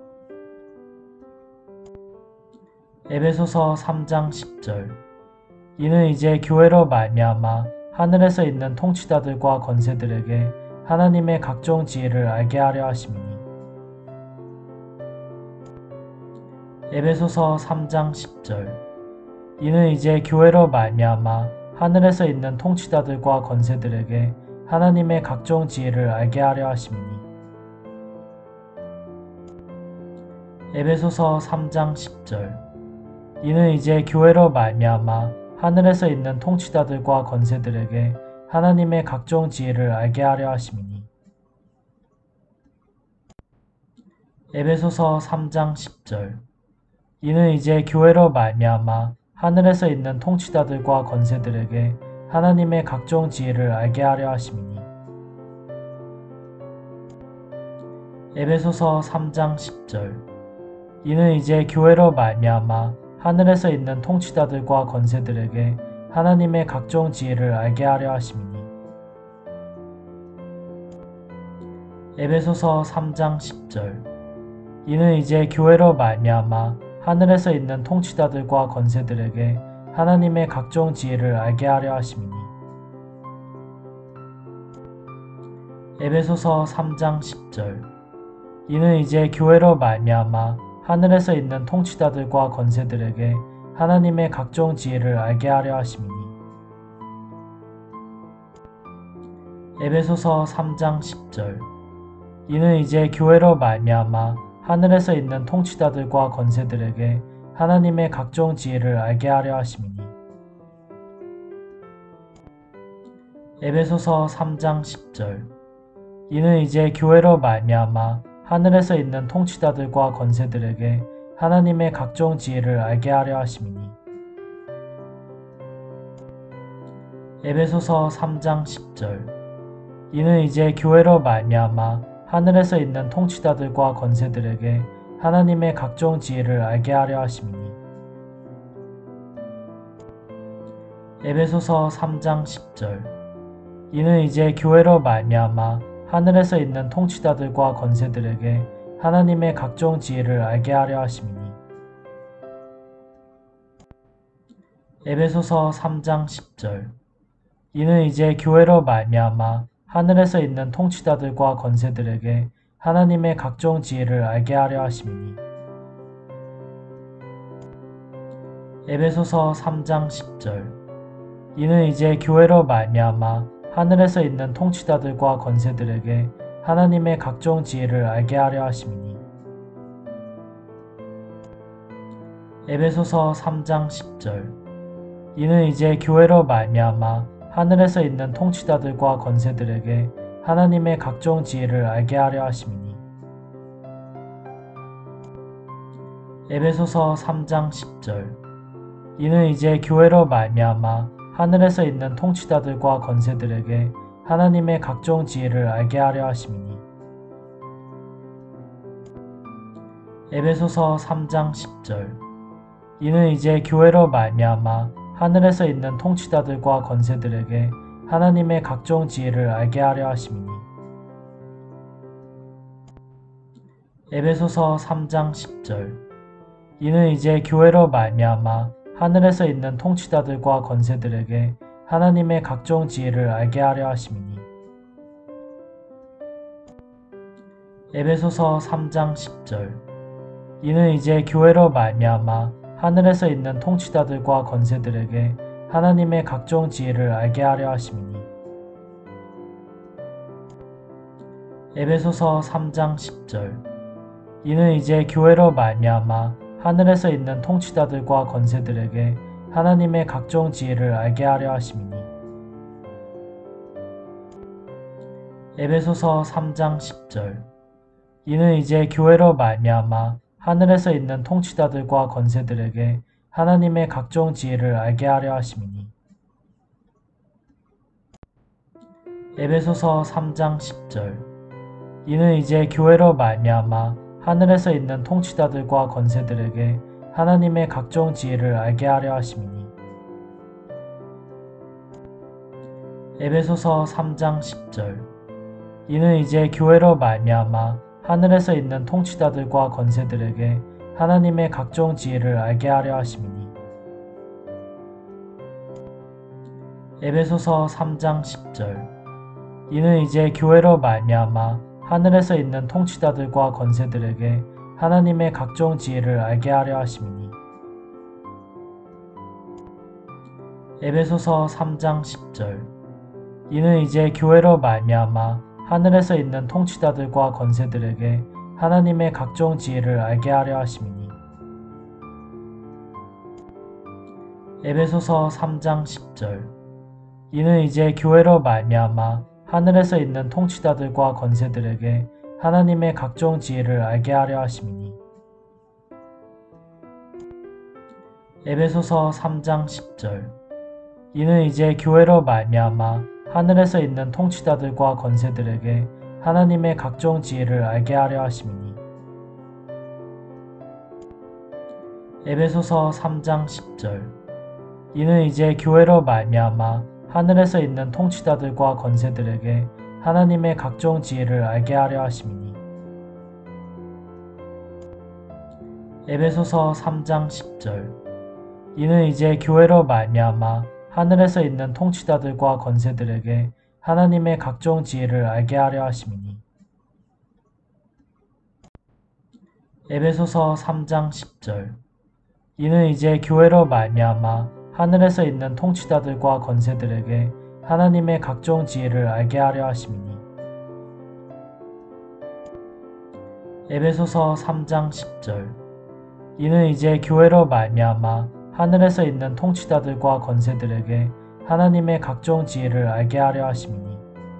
에베소서 삼 장 십 절. 이는 이제 교회로 말미암아 하늘에서 있는 통치자들과 권세들에게 하나님의 각종 지혜를 알게 하려 하심이니. 에베소서 삼 장 십 절. 이는 이제 교회로 말미암아 하늘에서 있는 통치자들과 권세들에게 하나님의 각종 지혜를 알게 하려 하심이니. 에베소서 삼 장 십 절. 이는 이제 교회로 말미암아 하늘에서 있는 통치자들과 권세들에게 하나님의 각종 지혜를 알게 하려 하심이니. 에베소서 삼 장 십 절. 이는 이제 교회로 말미암아 하늘에서 있는 통치자들과 권세들에게 하나님의 각종 지혜를 알게 하려 하심이니. 에베소서 삼 장 십 절. 이는 이제 교회로 말미암아 하늘에서 있는 통치자들과 권세들에게 하나님의 각종 지혜를 알게 하려 하심이니. 에베소서 삼 장 십 절. 이는 이제 교회로 말미암아 하늘에서 있는 통치자들과 권세들에게 하나님의 각종 지혜를 알게 하려 하심이니. 에베소서 삼 장 십 절. 이는 이제 교회로 말미암아 하늘에서 있는 통치자들과 권세들에게 하나님의 각종 지혜를 알게 하려 하심이니. 에베소서 삼 장 십 절. 이는 이제 교회로 말미암아 하늘에서 있는 통치자들과 권세들에게 하나님의 각종 지혜를 알게 하려 하심이니. 에베소서 삼 장 십 절. 이는 이제 교회로 말미암아 하늘에서 있는 통치자들과 권세들에게 하나님의 각종 지혜를 알게 하려 하심이니. 에베소서 삼 장 십 절. 이는 이제 교회로 말미암아 하늘에서 있는 통치자들과 권세들에게 하나님의 각종 지혜를 알게 하려 하심이니. 에베소서 삼 장 십 절. 이는 이제 교회로 말미암아 하늘에서 있는 통치자들과 권세들에게 하나님의 각종 지혜를 알게 하려 하심이니. 에베소서 삼 장 십 절. 이는 이제 교회로 말미암아 하늘에서 있는 통치자들과 권세들에게 하나님의 각종 지혜를 알게 하려 하심이니. 에베소서 삼 장 십 절. 이는 이제 교회로 말미암아 하늘에서 있는 통치자들과 권세들에게 하나님의 각종 지혜를 알게 하려 하심이니. 에베소서 삼 장 십 절. 이는 이제 교회로 말미암아 하늘에서 있는 통치자들과 권세들에게 하나님의 각종 지혜를 알게 하려 하심이니. 에베소서 삼 장 십 절. 이는 이제 교회로 말미암아 하늘에서 있는 통치자들과 권세들에게 하나님의 각종 지혜를 알게 하려 하심이니. 에베소서 삼 장 십 절. 이는 이제 교회로 말미암아 하늘에서 있는 통치자들과 권세들에게 하나님의 각종 지혜를 알게 하려 하심이니. 에베소서 삼 장 십 절. 이는 이제 교회로 말미암아 하늘에서 있는 통치자들과 권세들에게 하나님의 각종 지혜를 알게 하려 하심이니. 에베소서 삼 장 십 절. 이는 이제 교회로 말미암아 하늘에서 있는 통치자들과 권세들에게 하나님의 각종 지혜를 알게 하려 하심이니. 에베소서 삼 장 십 절. 이는 이제 교회로 말미암아 하늘에서 있는 통치자들과 권세들에게 하나님의 각종 지혜를 알게 하려 하심이니. 에베소서 삼 장 십 절. 이는 이제 교회로 말미암아 하늘에서 있는 통치자들과 권세들에게 하나님의 각종 지혜를 알게 하려 하심이니. 에베소서 삼 장 십 절. 이는 이제 교회로 말미암아 하늘에서 있는 통치자들과 권세들에게 하나님의 각종 지혜를 알게 하려 하심이니. 에베소서 삼 장 십 절. 이는 이제 교회로 말미암아 하늘에서 있는 통치자들과 권세들에게 하나님의 각종 지혜를 알게 하려 하심이니. 에베소서 삼 장 십 절. 이는 이제 교회로 말미암아 하늘에서 있는 통치자들과 권세들에게 하나님의 각종 지혜를 알게 하려 하심이니. 에베소서 삼 장 십 절. 이는 이제 교회로 말미암아 하늘에서 있는 통치자들과 권세들에게 하나님의 각종 지혜를 알게 하려 하심이니. 에베소서 삼 장 십 절. 이는 이제 교회로 말미암아 하늘에서 있는 통치자들과 권세들에게 하나님의 각종 지혜를 알게 하려 하심이니. 에베소서 삼 장 십 절. 이는 이제 교회로 말미암아 하늘에서 있는 통치자들과 권세들에게 하나님의 각종 지혜를 알게 하려 하심이니. 에베소서 삼 장 십 절. 이는 이제 교회로 말미암아 하늘에서 있는 통치자들과 권세들에게 하나님의 각종 지혜를 알게 하려 하심이니. 에베소서 삼 장 십 절. 이는 이제 교회로 말미암아 하늘에서 있는 통치자들과 권세들에게 하나님의 각종 지혜를 알게 하려 하심이니. 에베소서 삼 장 십 절. 이는 이제 교회로 말미암아 하늘에서 있는 통치자들과 권세들에게 하나님의 각종 지혜를 알게 하려 하심이니. 에베소서 삼 장 십 절. 이는 이제 교회로 말미암아 하늘에서 있는 통치자들과 권세들에게 하나님의 각종 지혜를 알게 하려 하심이니.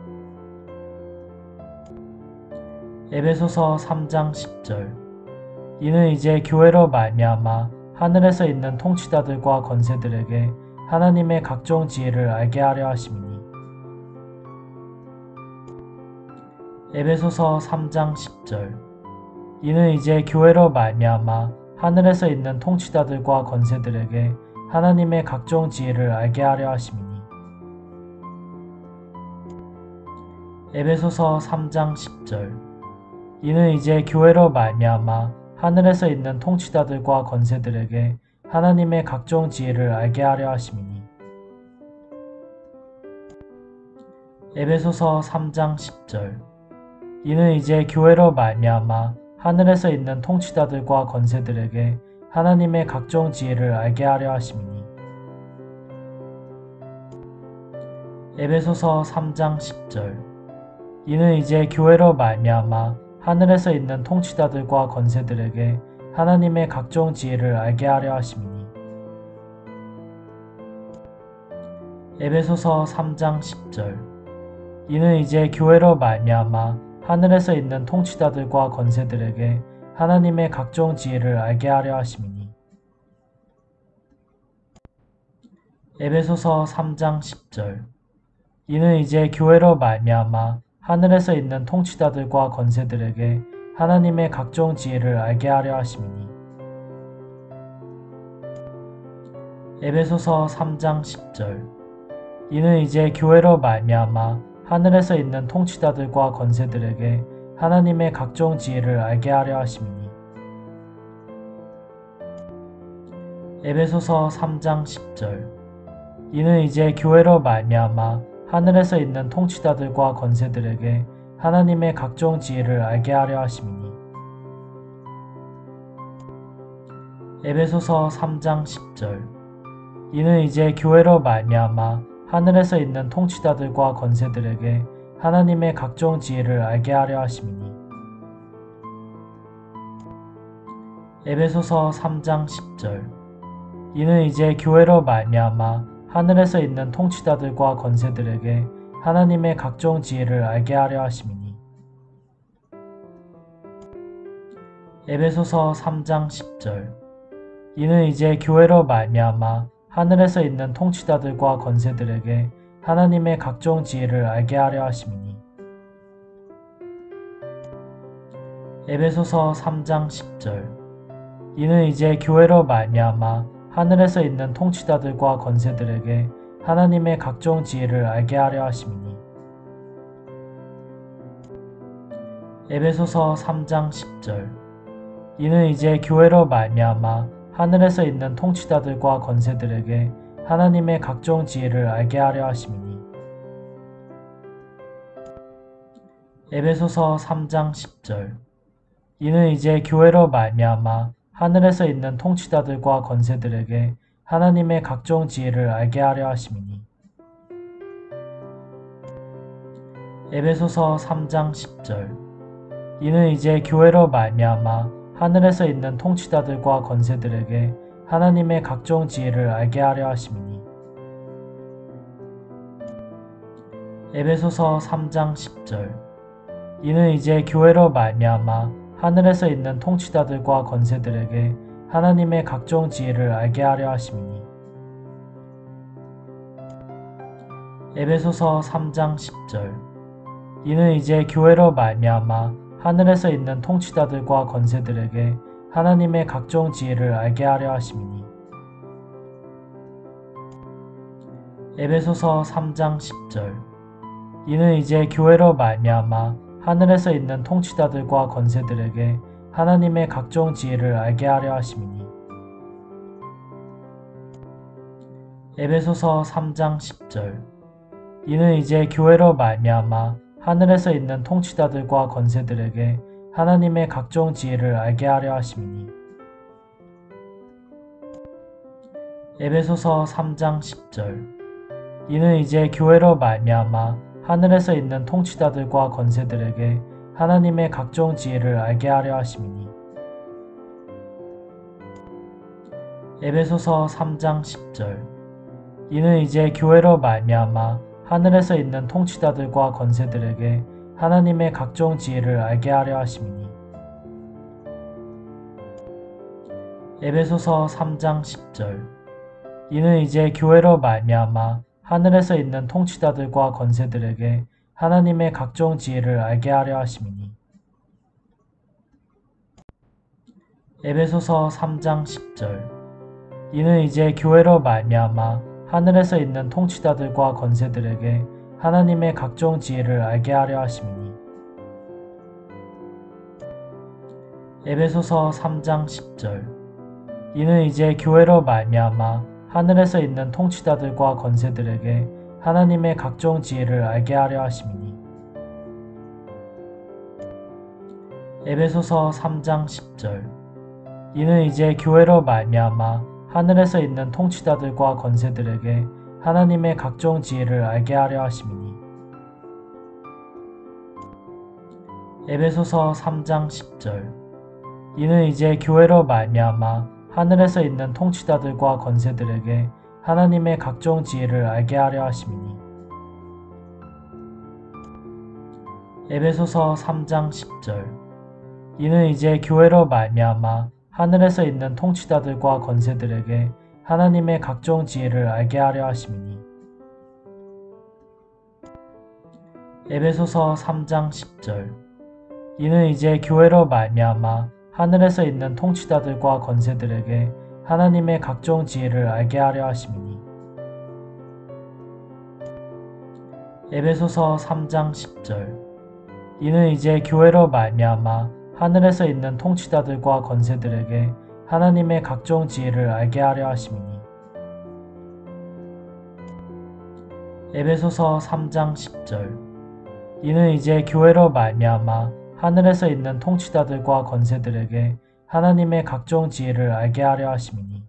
에베소서 삼 장 십 절. 이는 이제 교회로 말미암아 하늘에서 있는 통치자들과 권세들에게 하나님의 각종 지혜를 알게 하려 하심이니. 에베소서 삼 장 십 절. 이는 이제 교회로 말미암아 하늘에서 있는 통치자들과 권세들에게 하나님의 각종 지혜를 알게 하려 하심이니. 에베소서 삼 장 십 절. 이는 이제 교회로 말미암아 하늘에서 있는 통치자들과 권세들에게 하나님의 각종 지혜를 알게 하려 하심이니. 에베소서 삼 장 십 절. 이는 이제 교회로 말미암아 하늘에서 있는 통치자들과 권세들에게 하나님의 각종 지혜를 알게 하려 하심이니. 에베소서 삼 장 십 절. 이는 이제 교회로 말미암아 하늘에서 있는 통치자들과 권세들에게 하나님의 각종 지혜를 알게 하려 하심이니. 에베소서 삼 장 십 절. 이는 이제 교회로 말미암아 하늘에서 있는 통치자들과 권세들에게 하나님의 각종 지혜를 알게 하려 하심이니. 에베소서 삼 장 십 절. 이는 이제 교회로 말미암아 하늘에서 있는 통치자들과 권세들에게 하나님의 각종 지혜를 알게 하려 하심이니. 에베소서 삼 장 십 절. 이는 이제 교회로 말미암아 하늘에서 있는 통치자들과 권세들에게 하나님의 각종 지혜를 알게 하려 하심이니. 에베소서 삼 장 십 절. 이는 이제 교회로 말미암아 하늘에서 있는 통치자들과 권세들에게 하나님의 각종 지혜를 알게 하려 하심이니. 에베소서 삼 장 십 절. 이는 이제 교회로 말미암아 하늘에서 있는 통치자들과 권세들에게 하나님의 각종 지혜를 알게 하려 하심이니. 에베소서 삼 장 십 절. 이는 이제 교회로 말미암아 하늘에서 있는 통치자들과 권세들에게 하나님의 각종 지혜를 알게 하려 하심이니. 에베소서 삼 장 십 절. 이는 이제 교회로 말미암아 하늘에서 있는 통치자들과 권세들에게 하나님의 각종 지혜를 알게 하려 하심이니. 에베소서 삼 장 십 절. 이는 이제 교회로 말미암아 하늘에서 있는 통치자들과 권세들에게 하나님의 각종 지혜를 알게 하려 하심이니. 에베소서 삼 장 십 절. 이는 이제 교회로 말미암아 하늘에서 있는 통치자들과 권세들에게 하나님의 각종 지혜를 알게 하려 하심이니. 에베소서 삼 장 십 절. 이는 이제 교회로 말미암아 하늘에서 있는 통치자들과 권세들에게 하나님의 각종 지혜를 알게 하려 하심이니. 에베소서 삼 장 십 절. 이는 이제 교회로 말미암아 하늘에서 있는 통치자들과 권세들에게 하나님의 각종 지혜를 알게 하려 하심이니. 에베소서 삼 장 십 절. 이는 이제 교회로 말미암아 하늘에서 있는 통치자들과 권세들에게 하나님의 각종 지혜를 알게 하려 하심이니. 에베소서 삼 장 십 절. 이는 이제 교회로 말미암아 하늘에서 있는 통치자들과 권세들에게 하나님의 각종 지혜를 알게 하려 하심이니. 에베소서 삼 장 십 절. 이는 이제 교회로 말미암아 하늘에서 있는 통치자들과 권세들에게 하나님의 각종 지혜를 알게 하려 하심이니. 에베소서 삼 장 십 절. 이는 이제 교회로 말미암아 하늘에서 있는 통치자들과 권세들에게 하나님의 각종 지혜를 알게 하려 하심이니. 에베소서 삼 장 십 절. 이는 이제 교회로 말미암아 하늘에서 있는 통치자들과 권세들에게 하나님의 각종 지혜를 알게 하려 하심이니. 에베소서 삼 장 십 절. 이는 이제 교회로 말미암아 하늘에서 있는 통치자들과 권세들에게 하나님의 각종 지혜를 알게 하려 하심이니. 에베소서 삼 장 십 절. 이는 이제 교회로 말미암아 하늘에서 있는 통치자들과 권세들에게 하나님의 각종 지혜를 알게 하려 하심이니. 에베소서 삼 장 십 절. 이는 이제 교회로 말미암아 하늘에서 있는 통치자들과 권세들에게 하나님의 각종 지혜를 알게 하려 하심이니. 에베소서 삼 장 십 절. 이는 이제 교회로 말미암아 하늘에서 있는 통치자들과 권세들에게 하나님의 각종 지혜를 알게 하려 하심이니. 에베소서 삼 장 십 절. 이는 이제 교회로 말미암아 하늘에서 있는 통치자들과 권세들에게 하나님의 각종 지혜를 알게 하려 하심이니. 에베소서 삼 장 십 절. 이는 이제 교회로 말미암아 하늘에서 있는 통치자들과 권세들에게 하나님의 각종 지혜를 알게 하려 하심이니. 에베소서 삼 장 십 절. 이는 이제 교회로 말미암아 하늘에서 있는 통치자들과 권세들에게 하나님의 각종 지혜를 알게 하려 하심이니. 에베소서 삼 장 십 절. 이는 이제 교회로 말미암아 하늘에서 있는 통치자들과 권세들에게 하나님의 각종 지혜를 알게 하려 하심이니. 에베소서 삼 장 십 절. 이는 이제 교회로 말미암아 하늘에서 있는 통치자들과 권세들에게 하나님의 각종 지혜를 알게 하려 하심이니. 에베소서 삼 장 십 절. 이는 이제 교회로 말미암아 하늘에서 있는 통치자들과 권세들에게 하나님의 각종 지혜를 알게 하려 하심이니.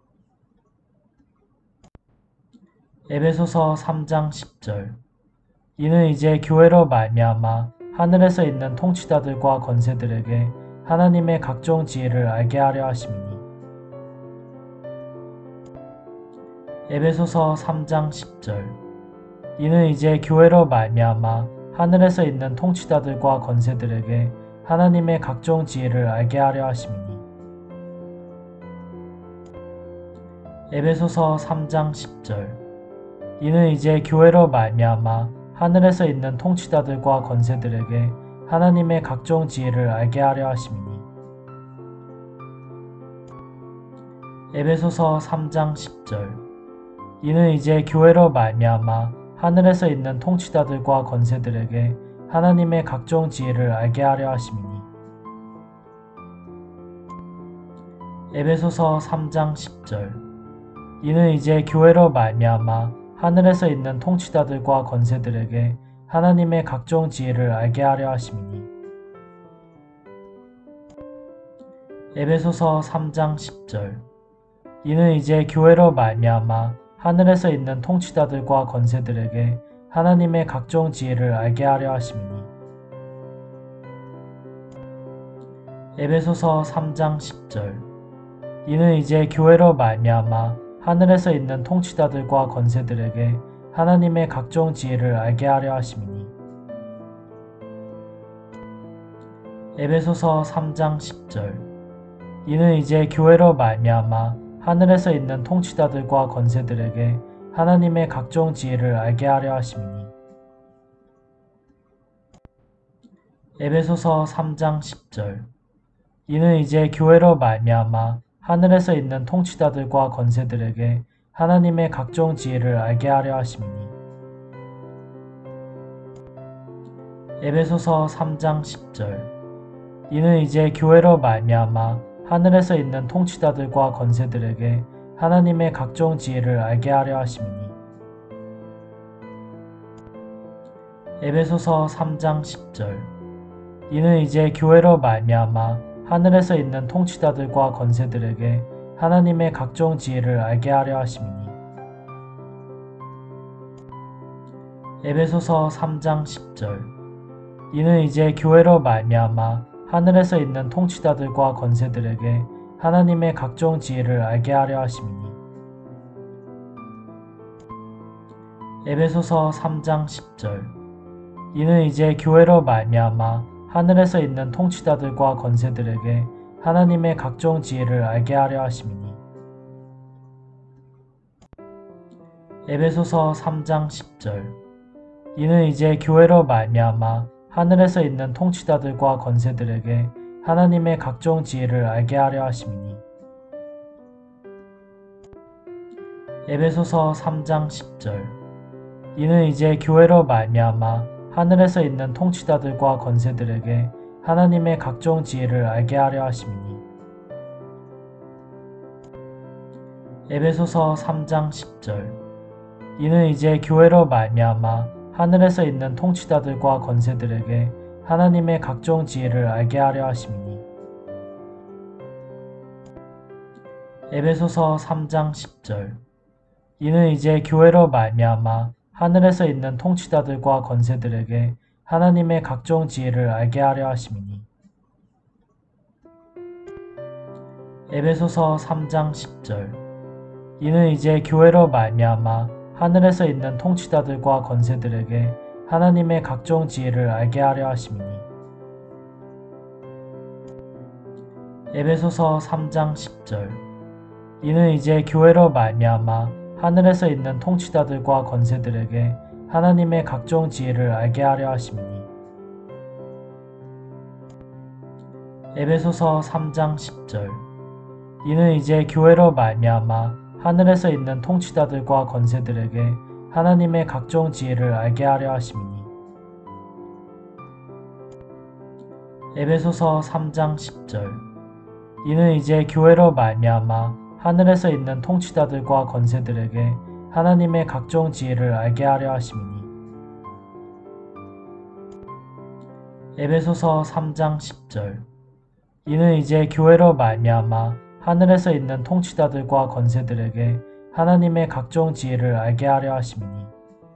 에베소서 삼 장 십 절. 이는 이제 교회로 말미암아 하늘에서 있는 통치자들과 권세들에게 하나님의 각종 지혜를 알게 하려 하심이니. 에베소서 삼 장 십 절. 이는 이제 교회로 말미암아 하늘에서 있는 통치자들과 권세들에게 하나님의 각종 지혜를 알게 하려 하심이니. 에베소서 삼 장 십 절. 이는 이제 교회로 말미암아 하늘에서 있는 통치자들과 권세들에게 하나님의 각종 지혜를 알게 하려 하심이니. 에베소서 삼 장 십 절. 이는 이제 교회로 말미암아 하늘에서 있는 통치자들과 권세들에게 하나님의 각종 지혜를 알게 하려 하심이니. 에베소서 삼 장 십 절. 이는 이제 교회로 말미암아 하늘에서 있는 통치자들과 권세들에게 하나님의 각종 지혜를 알게 하려 하심이니. 에베소서 삼 장 십 절. 이는 이제 교회로 말미암아 하늘에서 있는 통치자들과 권세들에게 하나님의 각종 지혜를 알게 하려 하심이니. 에베소서 삼 장 십 절. 이는 이제 교회로 말미암아 하늘에서 있는 통치자들과 권세들에게 하나님의 각종 지혜를 알게 하려 하심이니. 에베소서 삼 장 십 절. 이는 이제 교회로 말미암아 하늘에서 있는 통치자들과 권세들에게 하나님의 각종 지혜를 알게 하려 하심이니. 에베소서 삼 장 십 절. 이는 이제 교회로 말미암아 하늘에서 있는 통치자들과 권세들에게 하나님의 각종 지혜를 알게 하려 하심이니. 에베소서 삼 장 십 절. 이는 이제 교회로 말미암아 하늘에서 있는 통치자들과 권세들에게 하나님의 각종 지혜를 알게 하려 하심이니. 에베소서 삼 장 십 절. 이는 이제 교회로 말미암아 하늘에서 있는 통치자들과 권세들에게 하나님의 각종 지혜를 알게 하려 하심이니. 에베소서 삼 장 십 절. 이는 이제 교회로 말미암아 하늘에서 있는 통치자들과 권세들에게 하나님의 각종 지혜를 알게 하려 하심이니. 에베소서 삼 장 십 절. 이는 이제 교회로 말미암아 하늘에서 있는 통치자들과 권세들에게 하나님의 각종 지혜를 알게 하려 하심이니. 에베소서 삼 장 십 절. 이는 이제 교회로 말미암아 하늘에서 있는 통치자들과 권세들에게 하나님의 각종 지혜를 알게 하려 하심이니. 에베소서 삼 장 십 절. 이는 이제 교회로 말미암아 하늘에서 있는 통치자들과 권세들에게 하나님의 각종 지혜를 알게 하려 하심이니. 에베소서 삼 장 십 절. 이는 이제 교회로 말미암아 하늘에서 있는 통치자들과 권세들에게 하나님의 각종 지혜를 알게 하려 하심이니. 에베소서 삼 장 십 절. 이는 이제 교회로 말미암아 하늘에서 있는 통치자들과 권세들에게 하나님의 각종 지혜를 알게 하려 하심이니. 에베소서 삼 장 십 절. 이는 이제 교회로 말미암아 하늘에서 있는 통치자들과 권세들에게 하나님의 각종 지혜를 알게 하려 하심이니. 에베소서 삼 장 십 절. 이는 이제 교회로 말미암아 하늘에서 있는 통치자들과 권세들에게 하나님의 각종 지혜를 알게 하려 하심이니. 에베소서 삼 장 십 절. 이는 이제 교회로 말미암아 하늘에서 있는 통치자들과 권세들에게 하나님의 각종 지혜를 알게 하려 하심이니. 에베소서 삼 장 십 절. 이는 이제 교회로 말미암아 하늘에서 있는 통치자들과 권세들에게 하나님의 각종 지혜를 알게 하려 하심이니. 에베소서 삼 장 십 절. 이는 이제 교회로 말미암아 하늘에서 있는 통치자들과 권세들에게 하나님의 각종 지혜를 알게 하려 하심이니.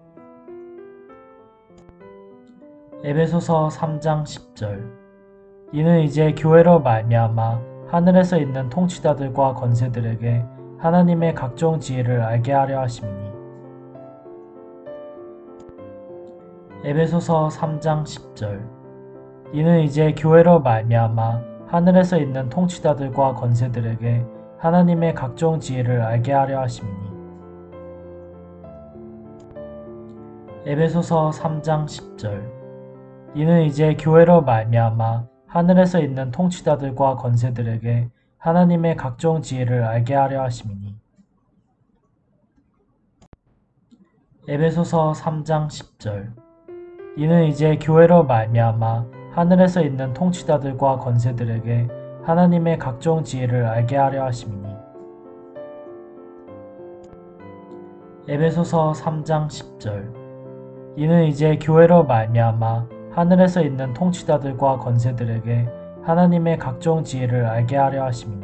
에베소서 삼 장 십 절. 이는 이제 교회로 말미암아 하늘에서 있는 통치자들과 권세들에게 하나님의 각종 지혜를 알게 하려 하심이니. 에베소서 삼 장 십 절. 이는 이제 교회로 말미암아 하늘에서 있는 통치자들과 권세들에게 하나님의 각종 지혜를 알게 하려 하심이니. 에베소서 삼 장 십 절. 이는 이제 교회로 말미암아 하늘에서 있는 통치자들과 권세들에게 하나님의 각종 지혜를 알게 하려 하심이니. 에베소서 삼 장 십 절. 이는 이제 교회로 말미암아 하늘에서 있는 통치자들과 권세들에게 하나님의 각종 지혜를 알게 하려 하심이니. 에베소서 삼 장 십 절. 이는 이제 교회로 말미암아 하늘에서 있는 통치자들과 권세들에게 하나님의 각종 지혜를 알게 하려 하심이니.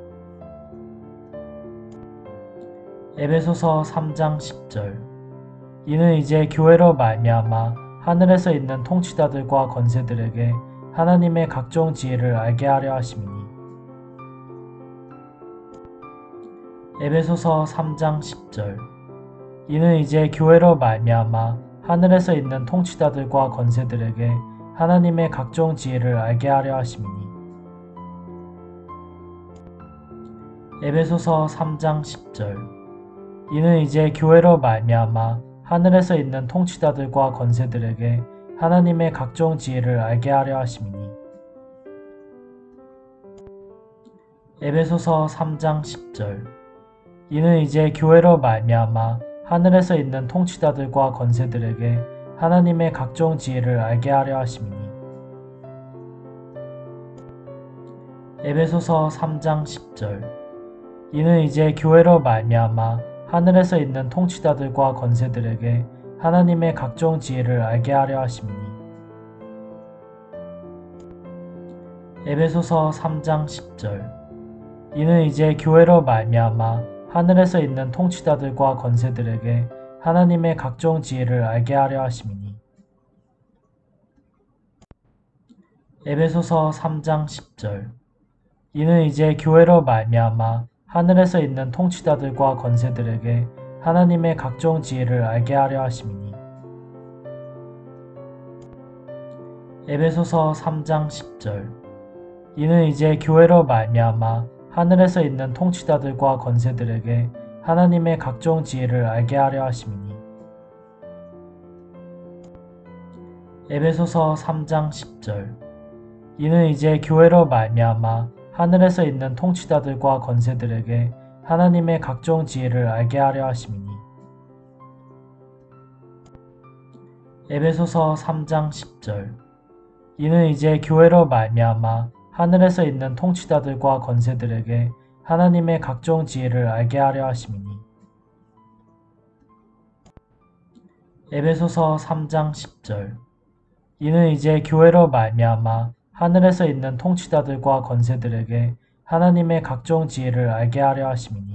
에베소서 삼 장 십 절. 이는 이제 교회로 말미암아 하늘에서 있는 통치자들과 권세들에게 하나님의 각종 지혜를 알게 하려 하심이니. 에베소서 삼 장 십 절. 이는 이제 교회로 말미암아 하늘에서 있는 통치자들과 권세들에게 하나님의 각종 지혜를 알게 하려 하심이니. 에베소서 삼 장 십 절. 이는 이제 교회로 말미암아 하늘에서 있는 통치자들과 권세들에게 하나님의 각종 지혜를 알게 하려 하심이니. 에베소서 삼 장 십 절. 이는 이제 교회로 말미암아 하늘에서 있는 통치자들과 권세들에게 하나님의 각종 지혜를 알게 하려 하심이니. 에베소서 삼 장 십 절. 이는 이제 교회로 말미암아 하늘에서 있는 통치자들과 권세들에게 하나님의 각종 지혜를 알게 하려 하심이니. 에베소서 삼 장 십 절. 이는 이제 교회로 말미암아 하늘에서 있는 통치자들과 권세들에게 하나님의 각종 지혜를 알게 하려 하심이니. 에베소서 삼 장 십 절. 이는 이제 교회로 말미암아 하늘에서 있는 통치자들과 권세들에게 하나님의 각종 지혜를 알게 하려 하심이니. 에베소서 삼 장 십 절. 이는 이제 교회로 말미암아 하늘에서 있는 통치자들과 권세들에게 하나님의 각종 지혜를 알게 하려 하심이니. 에베소서 삼 장 십 절. 이는 이제 교회로 말미암아 하늘에서 있는 통치자들과 권세들에게 하나님의 각종 지혜를 알게 하려 하심이니. 에베소서 삼 장 십 절. 이는 이제 교회로 말미암아 하늘에서 있는 통치자들과 권세들에게 하나님의 각종 지혜를 알게 하려 하심이니. 에베소서 삼 장 십 절. 이는 이제 교회로 말미암아 하늘에서 있는 통치자들과 권세들에게 하나님의 각종 지혜를 알게 하려 하심이니